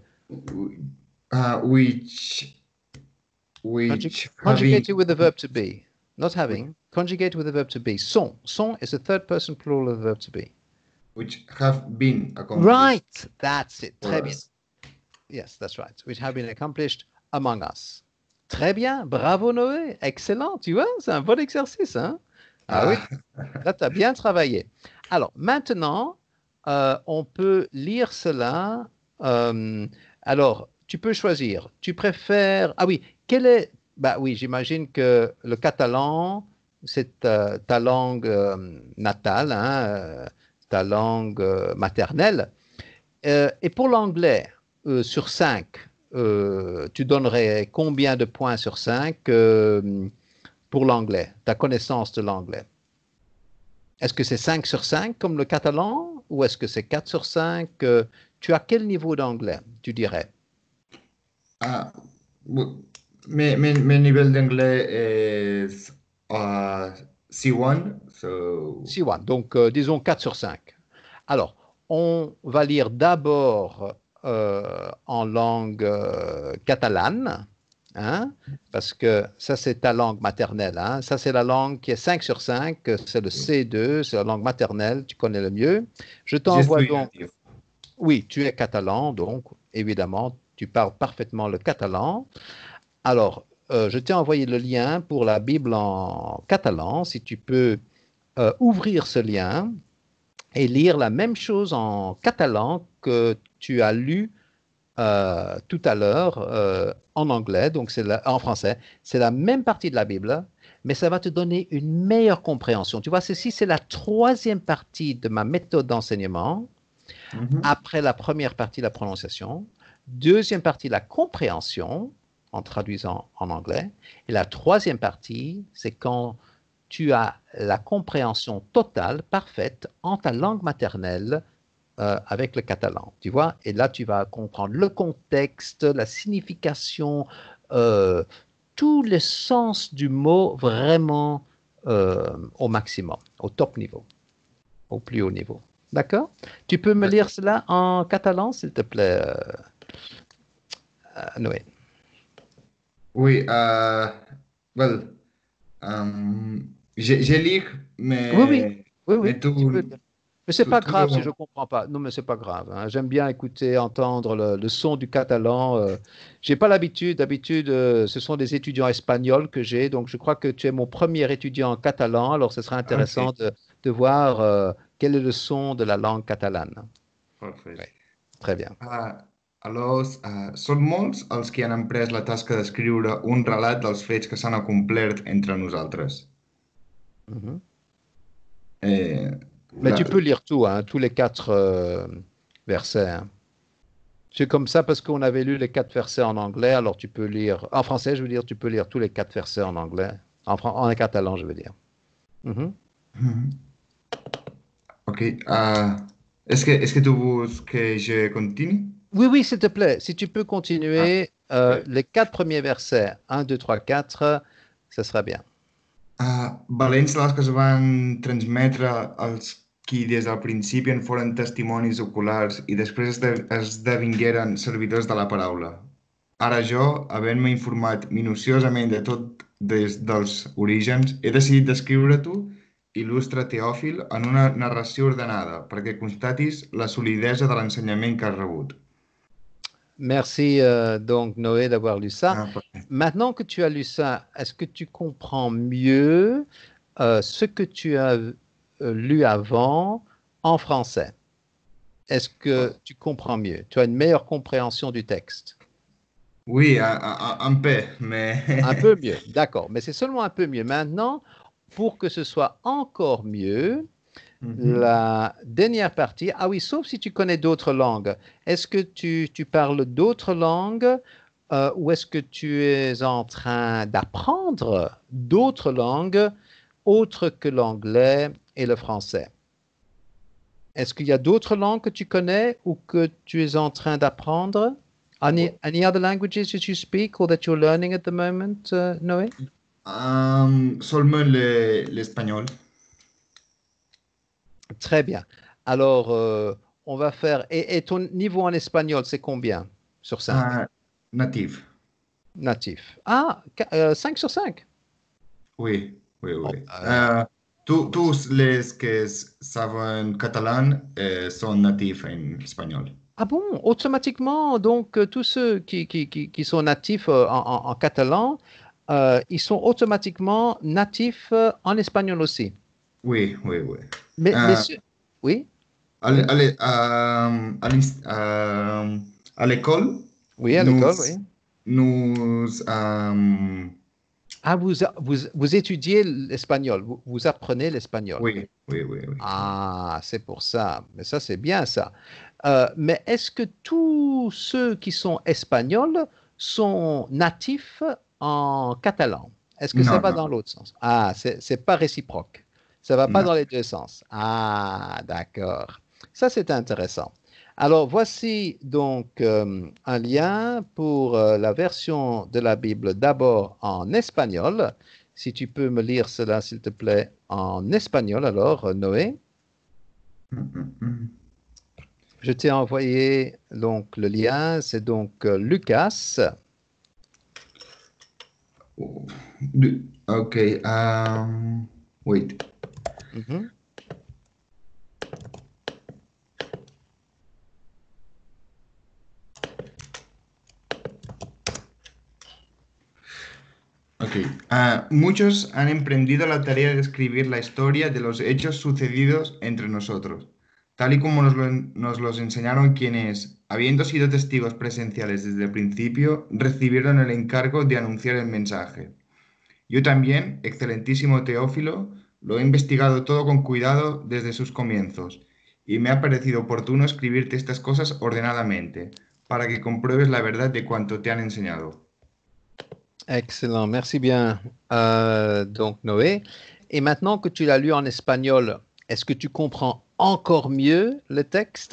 which having conjugated with the verb to be, not having. Conjugated with the verb to be. Sont. Sont is the third person plural of the verb to be. which have been accomplished Right. That's it. for Très bien. us. Yes, that's right. Which have been accomplished among us. Très bien. Bravo, Noé. Excellent. Tu vois, c'est un bon exercice. Hein? Ah oui. Là, tu as bien travaillé. Alors, maintenant, on peut lire cela. Alors, tu peux choisir. Tu préfères... Ah oui, quel est... Bah oui, j'imagine que le catalan, c'est ta langue natale, hein, ta langue maternelle. Et pour l'anglais, sur 5, tu donnerais combien de points sur 5 pour l'anglais, ta connaissance de l'anglais? Est-ce que c'est 5 sur 5 comme le catalan ou est-ce que c'est 4 sur 5? Tu as quel niveau d'anglais, tu dirais? Ah, mes nivel d'anglais est C1, so C1, donc disons 4 sur 5. Alors, on va lire d'abord en langue catalane, hein, parce que ça c'est ta langue maternelle. Hein, ça c'est la langue qui est 5 sur 5, c'est le C2, c'est la langue maternelle, tu connais le mieux. Je je t'envoie suis donc... natif. Oui, tu es catalan, donc évidemment, tu parles parfaitement le catalan. Alors, je t'ai envoyé le lien pour la Bible en catalan. Si tu peux ouvrir ce lien et lire la même chose en catalan que tu as lu tout à l'heure en anglais, donc en français. C'est la même partie de la Bible, mais ça va te donner une meilleure compréhension. Tu vois, ceci, c'est la troisième partie de ma méthode d'enseignement. Mhm. Après la première partie, la prononciation. Deuxième partie, la compréhension, en traduisant en anglais. Et la troisième partie, c'est quand tu as la compréhension totale, parfaite, en ta langue maternelle avec le catalan, tu vois. Et là, tu vas comprendre le contexte, la signification, euh, tout le sens du mot vraiment au maximum, au top niveau, au plus haut niveau. D'accord? Tu peux me lire D'accord. cela en catalan, s'il te plaît, Noé? Oui, well, je lis, Oui, oui, oui, mais oui, tu peux lire. Mais c'est pas tout grave si le... je comprends pas. Non, mais c'est pas grave, hein. J'aime bien écouter, entendre le son du catalan. J'ai pas l'habitude. D'habitude, ce sont des étudiants espagnols que j'ai. Donc, je crois que tu es mon premier étudiant en catalan. Alors, ce sera intéressant Ok, de voir quel est le son de la langue catalane. Oui, perfecte. très bien. Aleshores, són molts els que han emprès la tasca d'escriure un relat dels fets que s'han acomplert entre nosaltres. Mhm. Eh, Mais la, tu peux lire tout, hein, tous les quatre versets, hein. C'est comme ça parce qu'on avait lu les quatre versets en anglais, alors tu peux lire, en français, je veux dire, tu peux lire tous les quatre versets en anglais, en catalan, je veux dire. Mhm. Mhm. Ok, est-ce que tu veux que je continue? Oui, oui, s'il te plaît, si tu peux Ah, continuer ok. les quatre premiers versets, un, 2, 3, 4, ça sera bien. Valents les que es van transmetre als qui des del principi en foren testimonis oculars i després esdevingueren servidors de la paraula. Ara jo, havent-me informat minuciosament de tot des dels orígens, he decidit descriure-t'ho, il·lustre Teòfil, en una narració ordenada, perquè constatis la solidesa de l'ensenyament que has rebut. Merci donc Noé d'avoir lu ça. Perfecte. Maintenant que tu as lu ça, est-ce que tu comprends mieux ce que tu as lu avant en français? Est-ce que tu comprends mieux? Tu as une meilleure compréhension du texte? Oui, un peu, mais... Un peu mieux, d'accord. Mais c'est seulement un peu mieux. Maintenant, pour que ce soit encore mieux, Mhm. la dernière partie, ah oui, sauf si tu connais d'autres langues. Est-ce que tu parles d'autres langues ou est-ce que tu es en train d'apprendre d'autres langues autres que l'anglais et le français? Est-ce qu'il y a d'autres langues que tu connais ou que tu es en train d'apprendre? Any other languages that you speak or that you're learning at the moment, Noé? Seulement l'espagnol. Très bien. Alors, on va faire. Et ton niveau en espagnol, c'est combien sur 5? Natif. Natif. Ah, 5 sur 5. Oui, oui, Bon, oui. Tous les que savent catalan sont natifs en espagnol. ah bon, automatiquement, donc tous ceux qui sont natifs en catalan, ils sont automatiquement natifs en espagnol aussi. Oui, oui, oui. Mais Euh, oui, à l'é- oui, à l'é- à l'ins- à l'école, oui, à nous, l'école, oui. nous, Ah, vous étudiez l'espagnol, vous apprenez l'espagnol. oui, oui, oui, oui. Ah, c'est pour ça. Mais ça, c'est bien ça. Mais est-ce que tous ceux qui sont espagnols sont natifs en catalan? Est-ce que ça No, va no, dans l'autre sens? Ah, c'est pas réciproque. Ça va pas no. dans les deux sens. Ah, d'accord. Ça, c'est intéressant. Alors, voici donc un lien pour la version de la Bible d'abord en espagnol. Si tu peux me lire cela, s'il te plaît, en espagnol, alors, Noé. Mm, mm, mm. Je t'ai envoyé donc le lien, c'est donc Lucas. Oh, okay. Wait. Mhm. Ok. Muchos han emprendido la tarea de escribir la historia de los hechos sucedidos entre nosotros, tal y como nos los enseñaron quienes, habiendo sido testigos presenciales desde el principio, recibieron el encargo de anunciar el mensaje. Yo también, excelentísimo Teófilo, lo he investigado todo con cuidado desde sus comienzos, y me ha parecido oportuno escribirte estas cosas ordenadamente, para que compruebes la verdad de cuanto te han enseñado. Excellent, merci bien, donc Noé. Et maintenant que tu l'as lu en espagnol, est-ce que tu comprends encore mieux le texte?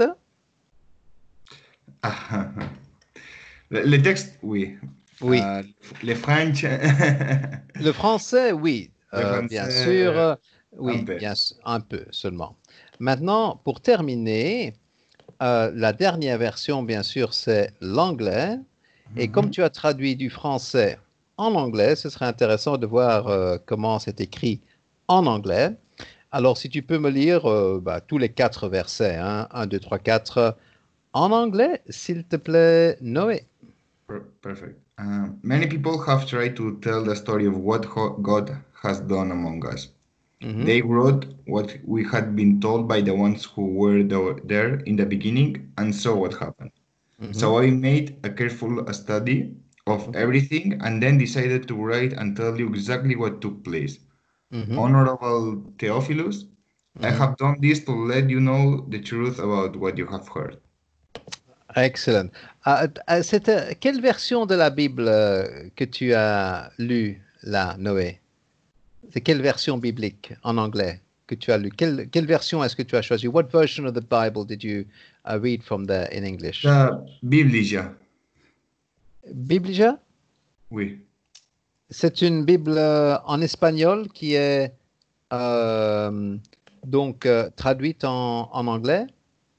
Le texte, oui. Oui. Le French, Le français, oui, le bien français, sûr, un oui, peu. un peu seulement. Maintenant, pour terminer, la dernière version, bien sûr, c'est l'anglais. Et comme Mhm. tu as traduit du français en anglais, ce serait intéressant de voir comment c'est écrit en anglais. Alors, si tu peux me lire tous les quatre versets, hein, 1, 2, 3, 4, en anglais, s'il te plaît, Noé. Perfect. Many people have tried to tell the story of what God has done among us. Mhm, They wrote what we had been told by the ones who were there in the beginning and saw what happened. mhm, So I made a careful study of mhm, everything and then decided to write and tell you exactly what took place. mhm, Honorable Theophilus, I mhm. have done this to let you know the truth about what you have heard. Excellent. Quelle version de la Bible que tu as lue là, Noé? C'est quelle version biblique en anglais que tu as lu? Quelle version est-ce que tu as choisi? What version of the Bible did you read from there in English? The Biblia, Biblia? oui. C'est une Bible en espagnol qui est euh, donc traduite en anglais.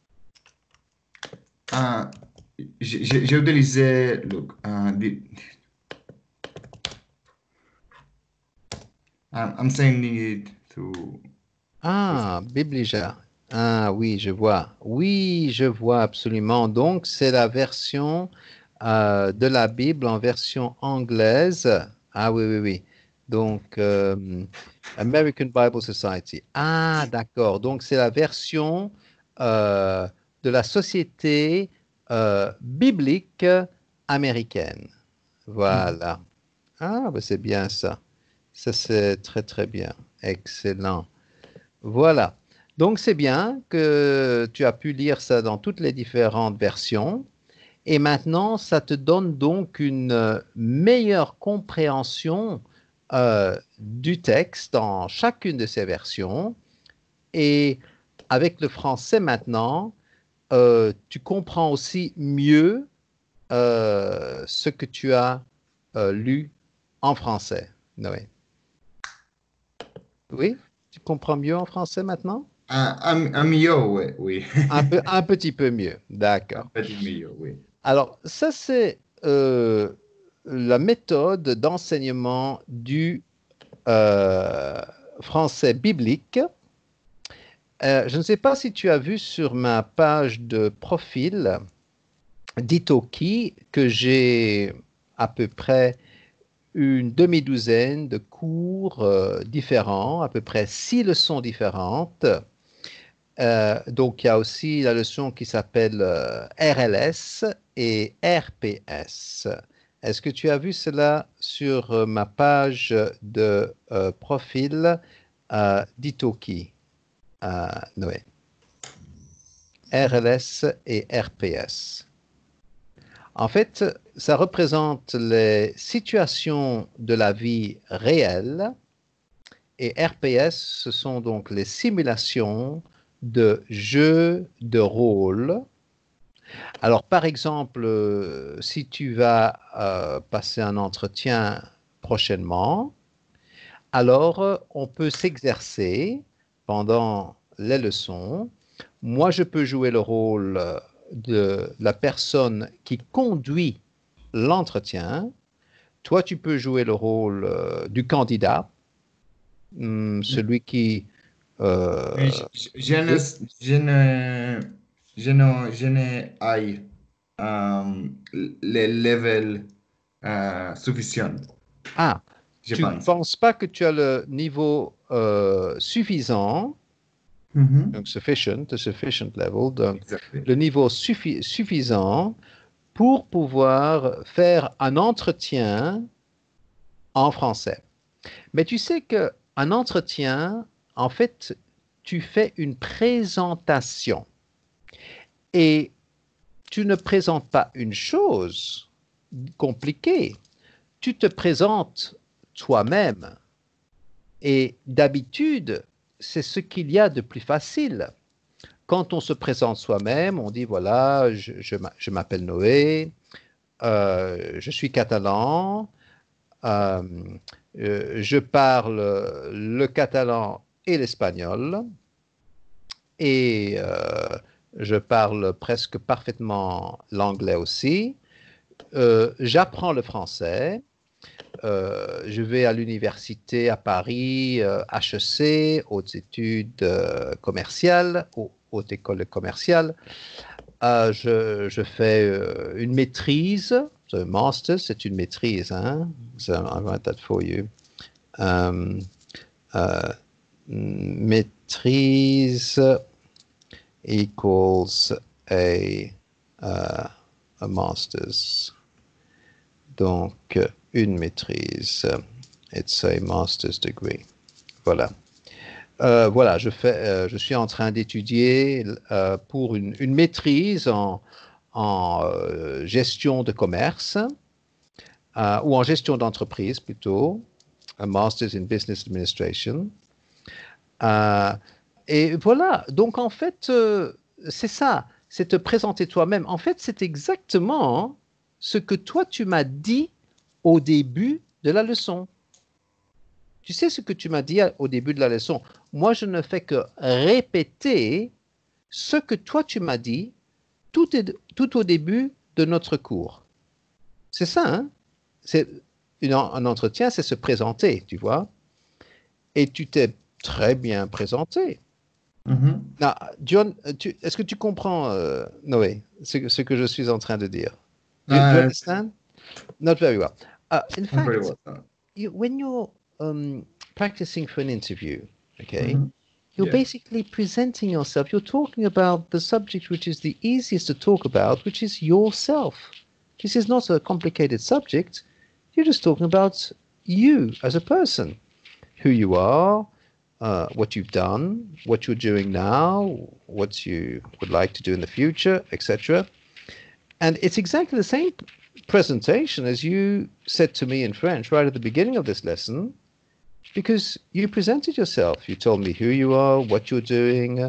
Ah, j'ai utilisé, look, I'm sending it to. Ah, Biblia. Ah oui, je vois. Oui, je vois absolument. Donc, c'est la version de la Bible en version anglaise. Ah oui, oui, oui. Donc, American Bible Society. Ah, d'accord. Donc, c'est la version euh, de la Société biblique américaine. Mhm. Voilà. Ah, bah, c'est bien ça. Ça, c'est très, très bien. Excellent. Voilà. Donc c'est bien que tu as pu lire ça dans toutes les différentes versions. Et maintenant, ça te donne donc une meilleure compréhension du texte dans chacune de ces versions. Et avec le français maintenant, tu comprends aussi mieux ce que tu as lu en français. Noé. Oui? Tu comprends mieux en français maintenant? Un million, oui, oui. Un petit peu mieux. Un D'accord. petit million, oui. Alors, ça, c'est la méthode d'enseignement du euh, français biblique. Je ne sais pas si tu as vu sur ma page de profil d'Italki que j'ai à peu près une demi-douzaine de cours différents, à peu près 6 leçons différentes. Donc, il y a aussi la leçon qui s'appelle RLS et RPS. Est-ce que tu as vu cela sur ma page de profil d'Italki, Noé? RLS et RPS. En fait, ça représente les situations de la vie réelle et RPS, ce sont donc les simulations de jeux de rôle. Alors, par exemple, si tu vas passer un entretien prochainement, alors on peut s'exercer pendant les leçons. Moi, je peux jouer le rôle de la personne qui conduit l'entretien. Toi, tu peux jouer le rôle du candidat, celui qui... Mais euh, oui. je n'ai ai le level suffisant, Ah, je tu ne pense. penses pas que tu as le niveau suffisant, Mhm. donc sufficient, the sufficient level, donc Exactly. le niveau suffisant pour pouvoir faire un entretien en français. Mais tu sais que un entretien, en fait, tu fais une présentation. Et tu ne présentes pas une chose compliquée, tu te présentes toi-même. Et d'habitude, c'est ce qu'il y a de plus facile. Quand on se présente soi-même, on dit voilà, je m'appelle Noé, je suis catalan, euh, je parle le catalan et l'espagnol, et je parle presque parfaitement l'anglais aussi. J'apprends le français. Je vais à l'université à Paris, HEC, hautes études commerciales, haute école commerciale. Je fais une maîtrise, un master, c'est une maîtrise, hein? So I write that for you. Maîtrise equals a master's. Donc, une maîtrise, it's a master's degree. Voilà. Voilà, je suis en train d'étudier pour une maîtrise en gestion de commerce ou en gestion d'entreprise plutôt, a master's in business administration. Et voilà, donc en fait, c'est ça, c'est te présenter toi-même. En fait, c'est exactement ce que toi, tu m'as dit au début de la leçon. Tu sais ce que tu m'as dit au début de la leçon. Moi, je ne fais que répéter ce que toi, tu m'as dit tout au début de notre cours. C'est ça, hein? C'est un entretien, c'est se présenter, tu vois. Et tu t'es très bien présenté. Mhm. Now, John, est-ce que tu comprends, Noé, ce que je suis en train de dire? Do you Uh, understand? Not very well. In not very fact, well. when you're practicing for an interview, okay, Mhm. you're Yeah. basically presenting yourself. You're talking about the subject which is the easiest to talk about, which is yourself. This is not a complicated subject. You're just talking about you as a person, who you are, what you've done, what you're doing now, what you would like to do in the future, etc. And it's exactly the same presentation as you said to me in French right at the beginning of this lesson, because you presented yourself. You told me who you are, what you're doing,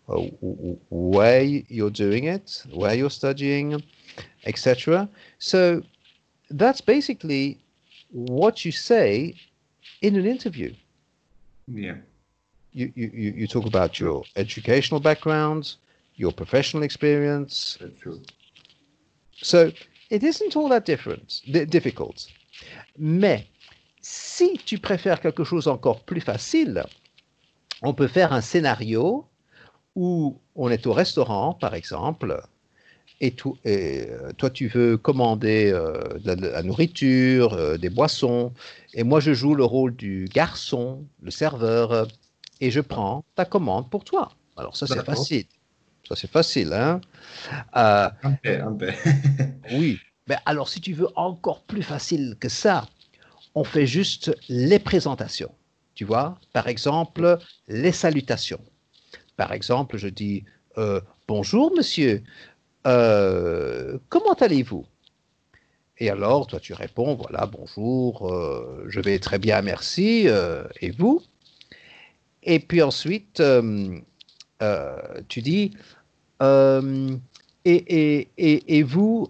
where you're doing it, where you're studying, etc. So that's basically what you say in an interview. Yeah. You talk about your educational background, your professional experience. That's true. So it isn't all that difficult. Mais si tu préfères quelque chose encore plus facile, on peut faire un scénario où on est au restaurant, par exemple, et toi, tu veux commander de la nourriture, des boissons, et moi, je joue le rôle du garçon, le serveur, et je prends ta commande pour toi. Alors ça, c'est D'accord. facile. Ça, c'est facile, hein? Euh, Un peu. oui. Mais alors, si tu veux encore plus facile que ça, on fait juste les présentations. Tu vois? Par exemple, les salutations. Par exemple, je dis bonjour, monsieur. Comment allez-vous? Et alors, toi, tu réponds, voilà, bonjour, je vais très bien, merci, et vous? Et puis ensuite, tu dis, euh, et vous,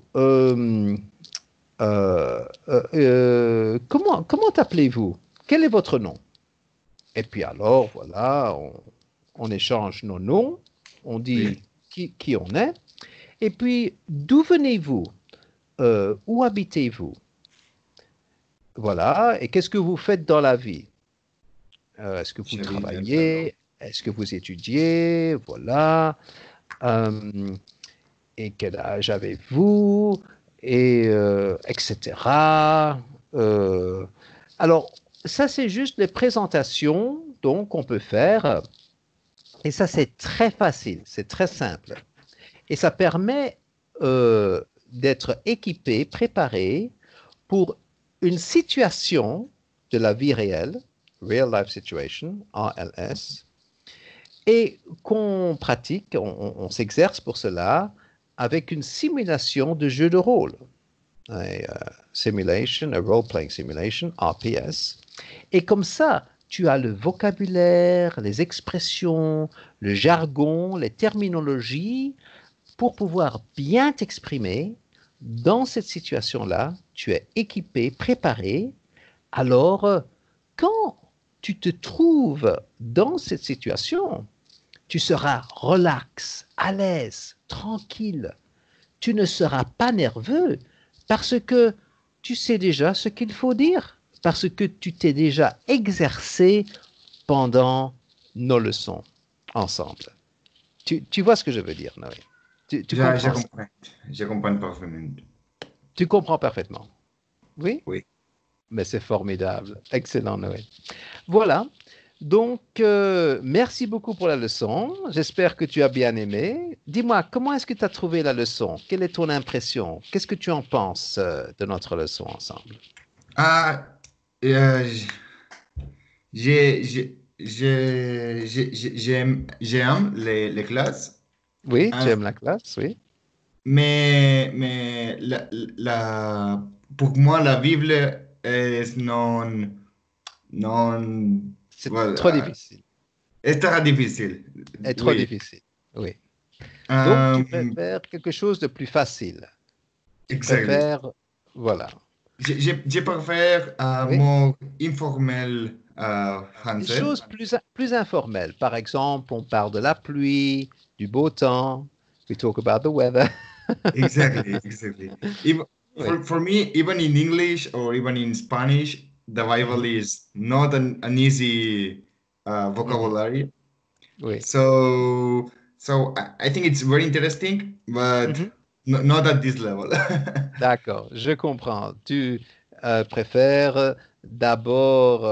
comment appelez-vous? Quel est votre nom? Et puis alors, voilà, on échange nos noms, on Oui. dit qui on est, et puis d'où venez-vous? Où habitez-vous? Voilà, et qu'est-ce que vous faites dans la vie? Est-ce que vous D'accord. travaillez? Est-ce que vous étudiez? Voilà. Euh, et quel âge avez-vous? Et etc. Alors, ça, c'est juste les présentations donc qu'on peut faire. Et ça, c'est très facile, c'est très simple. Et ça permet d'être équipé, préparé pour une situation de la vie réelle, Real Life Situation, ALS, et qu'on pratique, on s'exerce pour cela avec une simulation de jeu de rôle. Simulation, a role-playing simulation, RPS. Et comme ça, tu as le vocabulaire, les expressions, le jargon, les terminologies pour pouvoir bien t'exprimer. Dans cette situation-là, tu es équipé, préparé. Alors, quand tu te trouves dans cette situation, tu seras relax, à l'aise, tranquille. Tu ne seras pas nerveux parce que tu sais déjà ce qu'il faut dire, parce que tu t'es déjà exercé pendant nos leçons ensemble. Tu vois ce que je veux dire, Noé? Tu comprends ça? Je comprends parfaitement. Tu comprends parfaitement. Oui? Oui. Mais c'est formidable. Excellent, Noé. Voilà. Donc, merci beaucoup pour la leçon. J'espère que tu as bien aimé. Dis-moi, comment est-ce que tu as trouvé la leçon? Quelle est ton impression? Qu'est-ce que tu en penses de notre leçon ensemble? Ah, euh, j'aime les classes, Oui, tu hein, aimes la classe, oui. mais pour moi, la Bible est non, C'est trop voilà, difficile. est très difficile. C'est trop Oui. difficile. Oui. Donc, tu Um, préfères quelque chose de plus facile. Tu exactly. préfères, voilà. Je préfère Oui. mot informel Des français. choses plus informelles. Par exemple, on parle de la pluie, du beau temps. We talk about the weather. Exactly, exactly. Even, Oui. for me, even in English or even in Spanish, the Bible Mhm, is not an easy mhm. vocabulary. Oui. So I think it's very interesting, but Mhm. not at this level. D'accord, je comprends. Tu préfères d'abord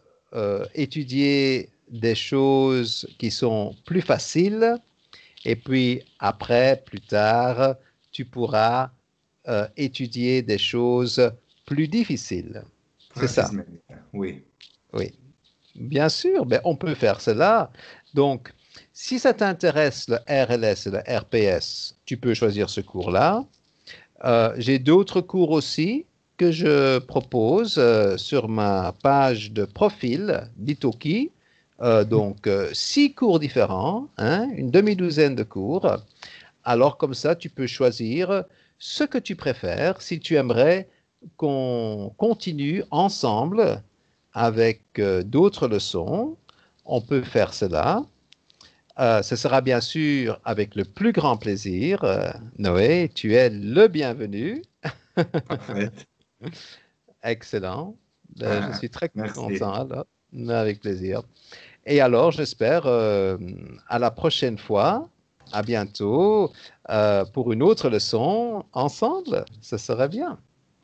étudier des choses qui sont plus faciles et puis après, plus tard, tu pourras étudier des choses plus difficiles. C'est ça. Précisément, oui. Oui. Bien sûr, ben, on peut faire cela. Donc, si ça t'intéresse le RLS et le RPS, tu peux choisir ce cours-là. J'ai d'autres cours aussi que je propose sur ma page de profil d'Italki. Donc, 6 cours différents, hein, une demi-douzaine de cours. Alors, comme ça, tu peux choisir ce que tu préfères si tu aimerais qu'on continue ensemble avec d'autres leçons. On peut faire cela. Ce sera bien sûr avec le plus grand plaisir. Noé, tu es le bienvenu. Parfait. Excellent. Je Ah, suis très content merci. alors. Avec plaisir. Et alors, j'espère à la prochaine fois, à bientôt, pour une autre leçon ensemble. Ce serait bien.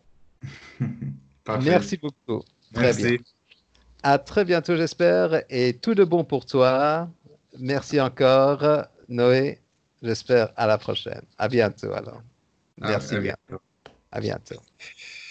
Parfait. Merci beaucoup. Très bien. Merci. À très bientôt, j'espère, et tout de bon pour toi. Merci encore, Noé. J'espère à la prochaine. À bientôt alors. Merci À bien. bientôt. À bientôt.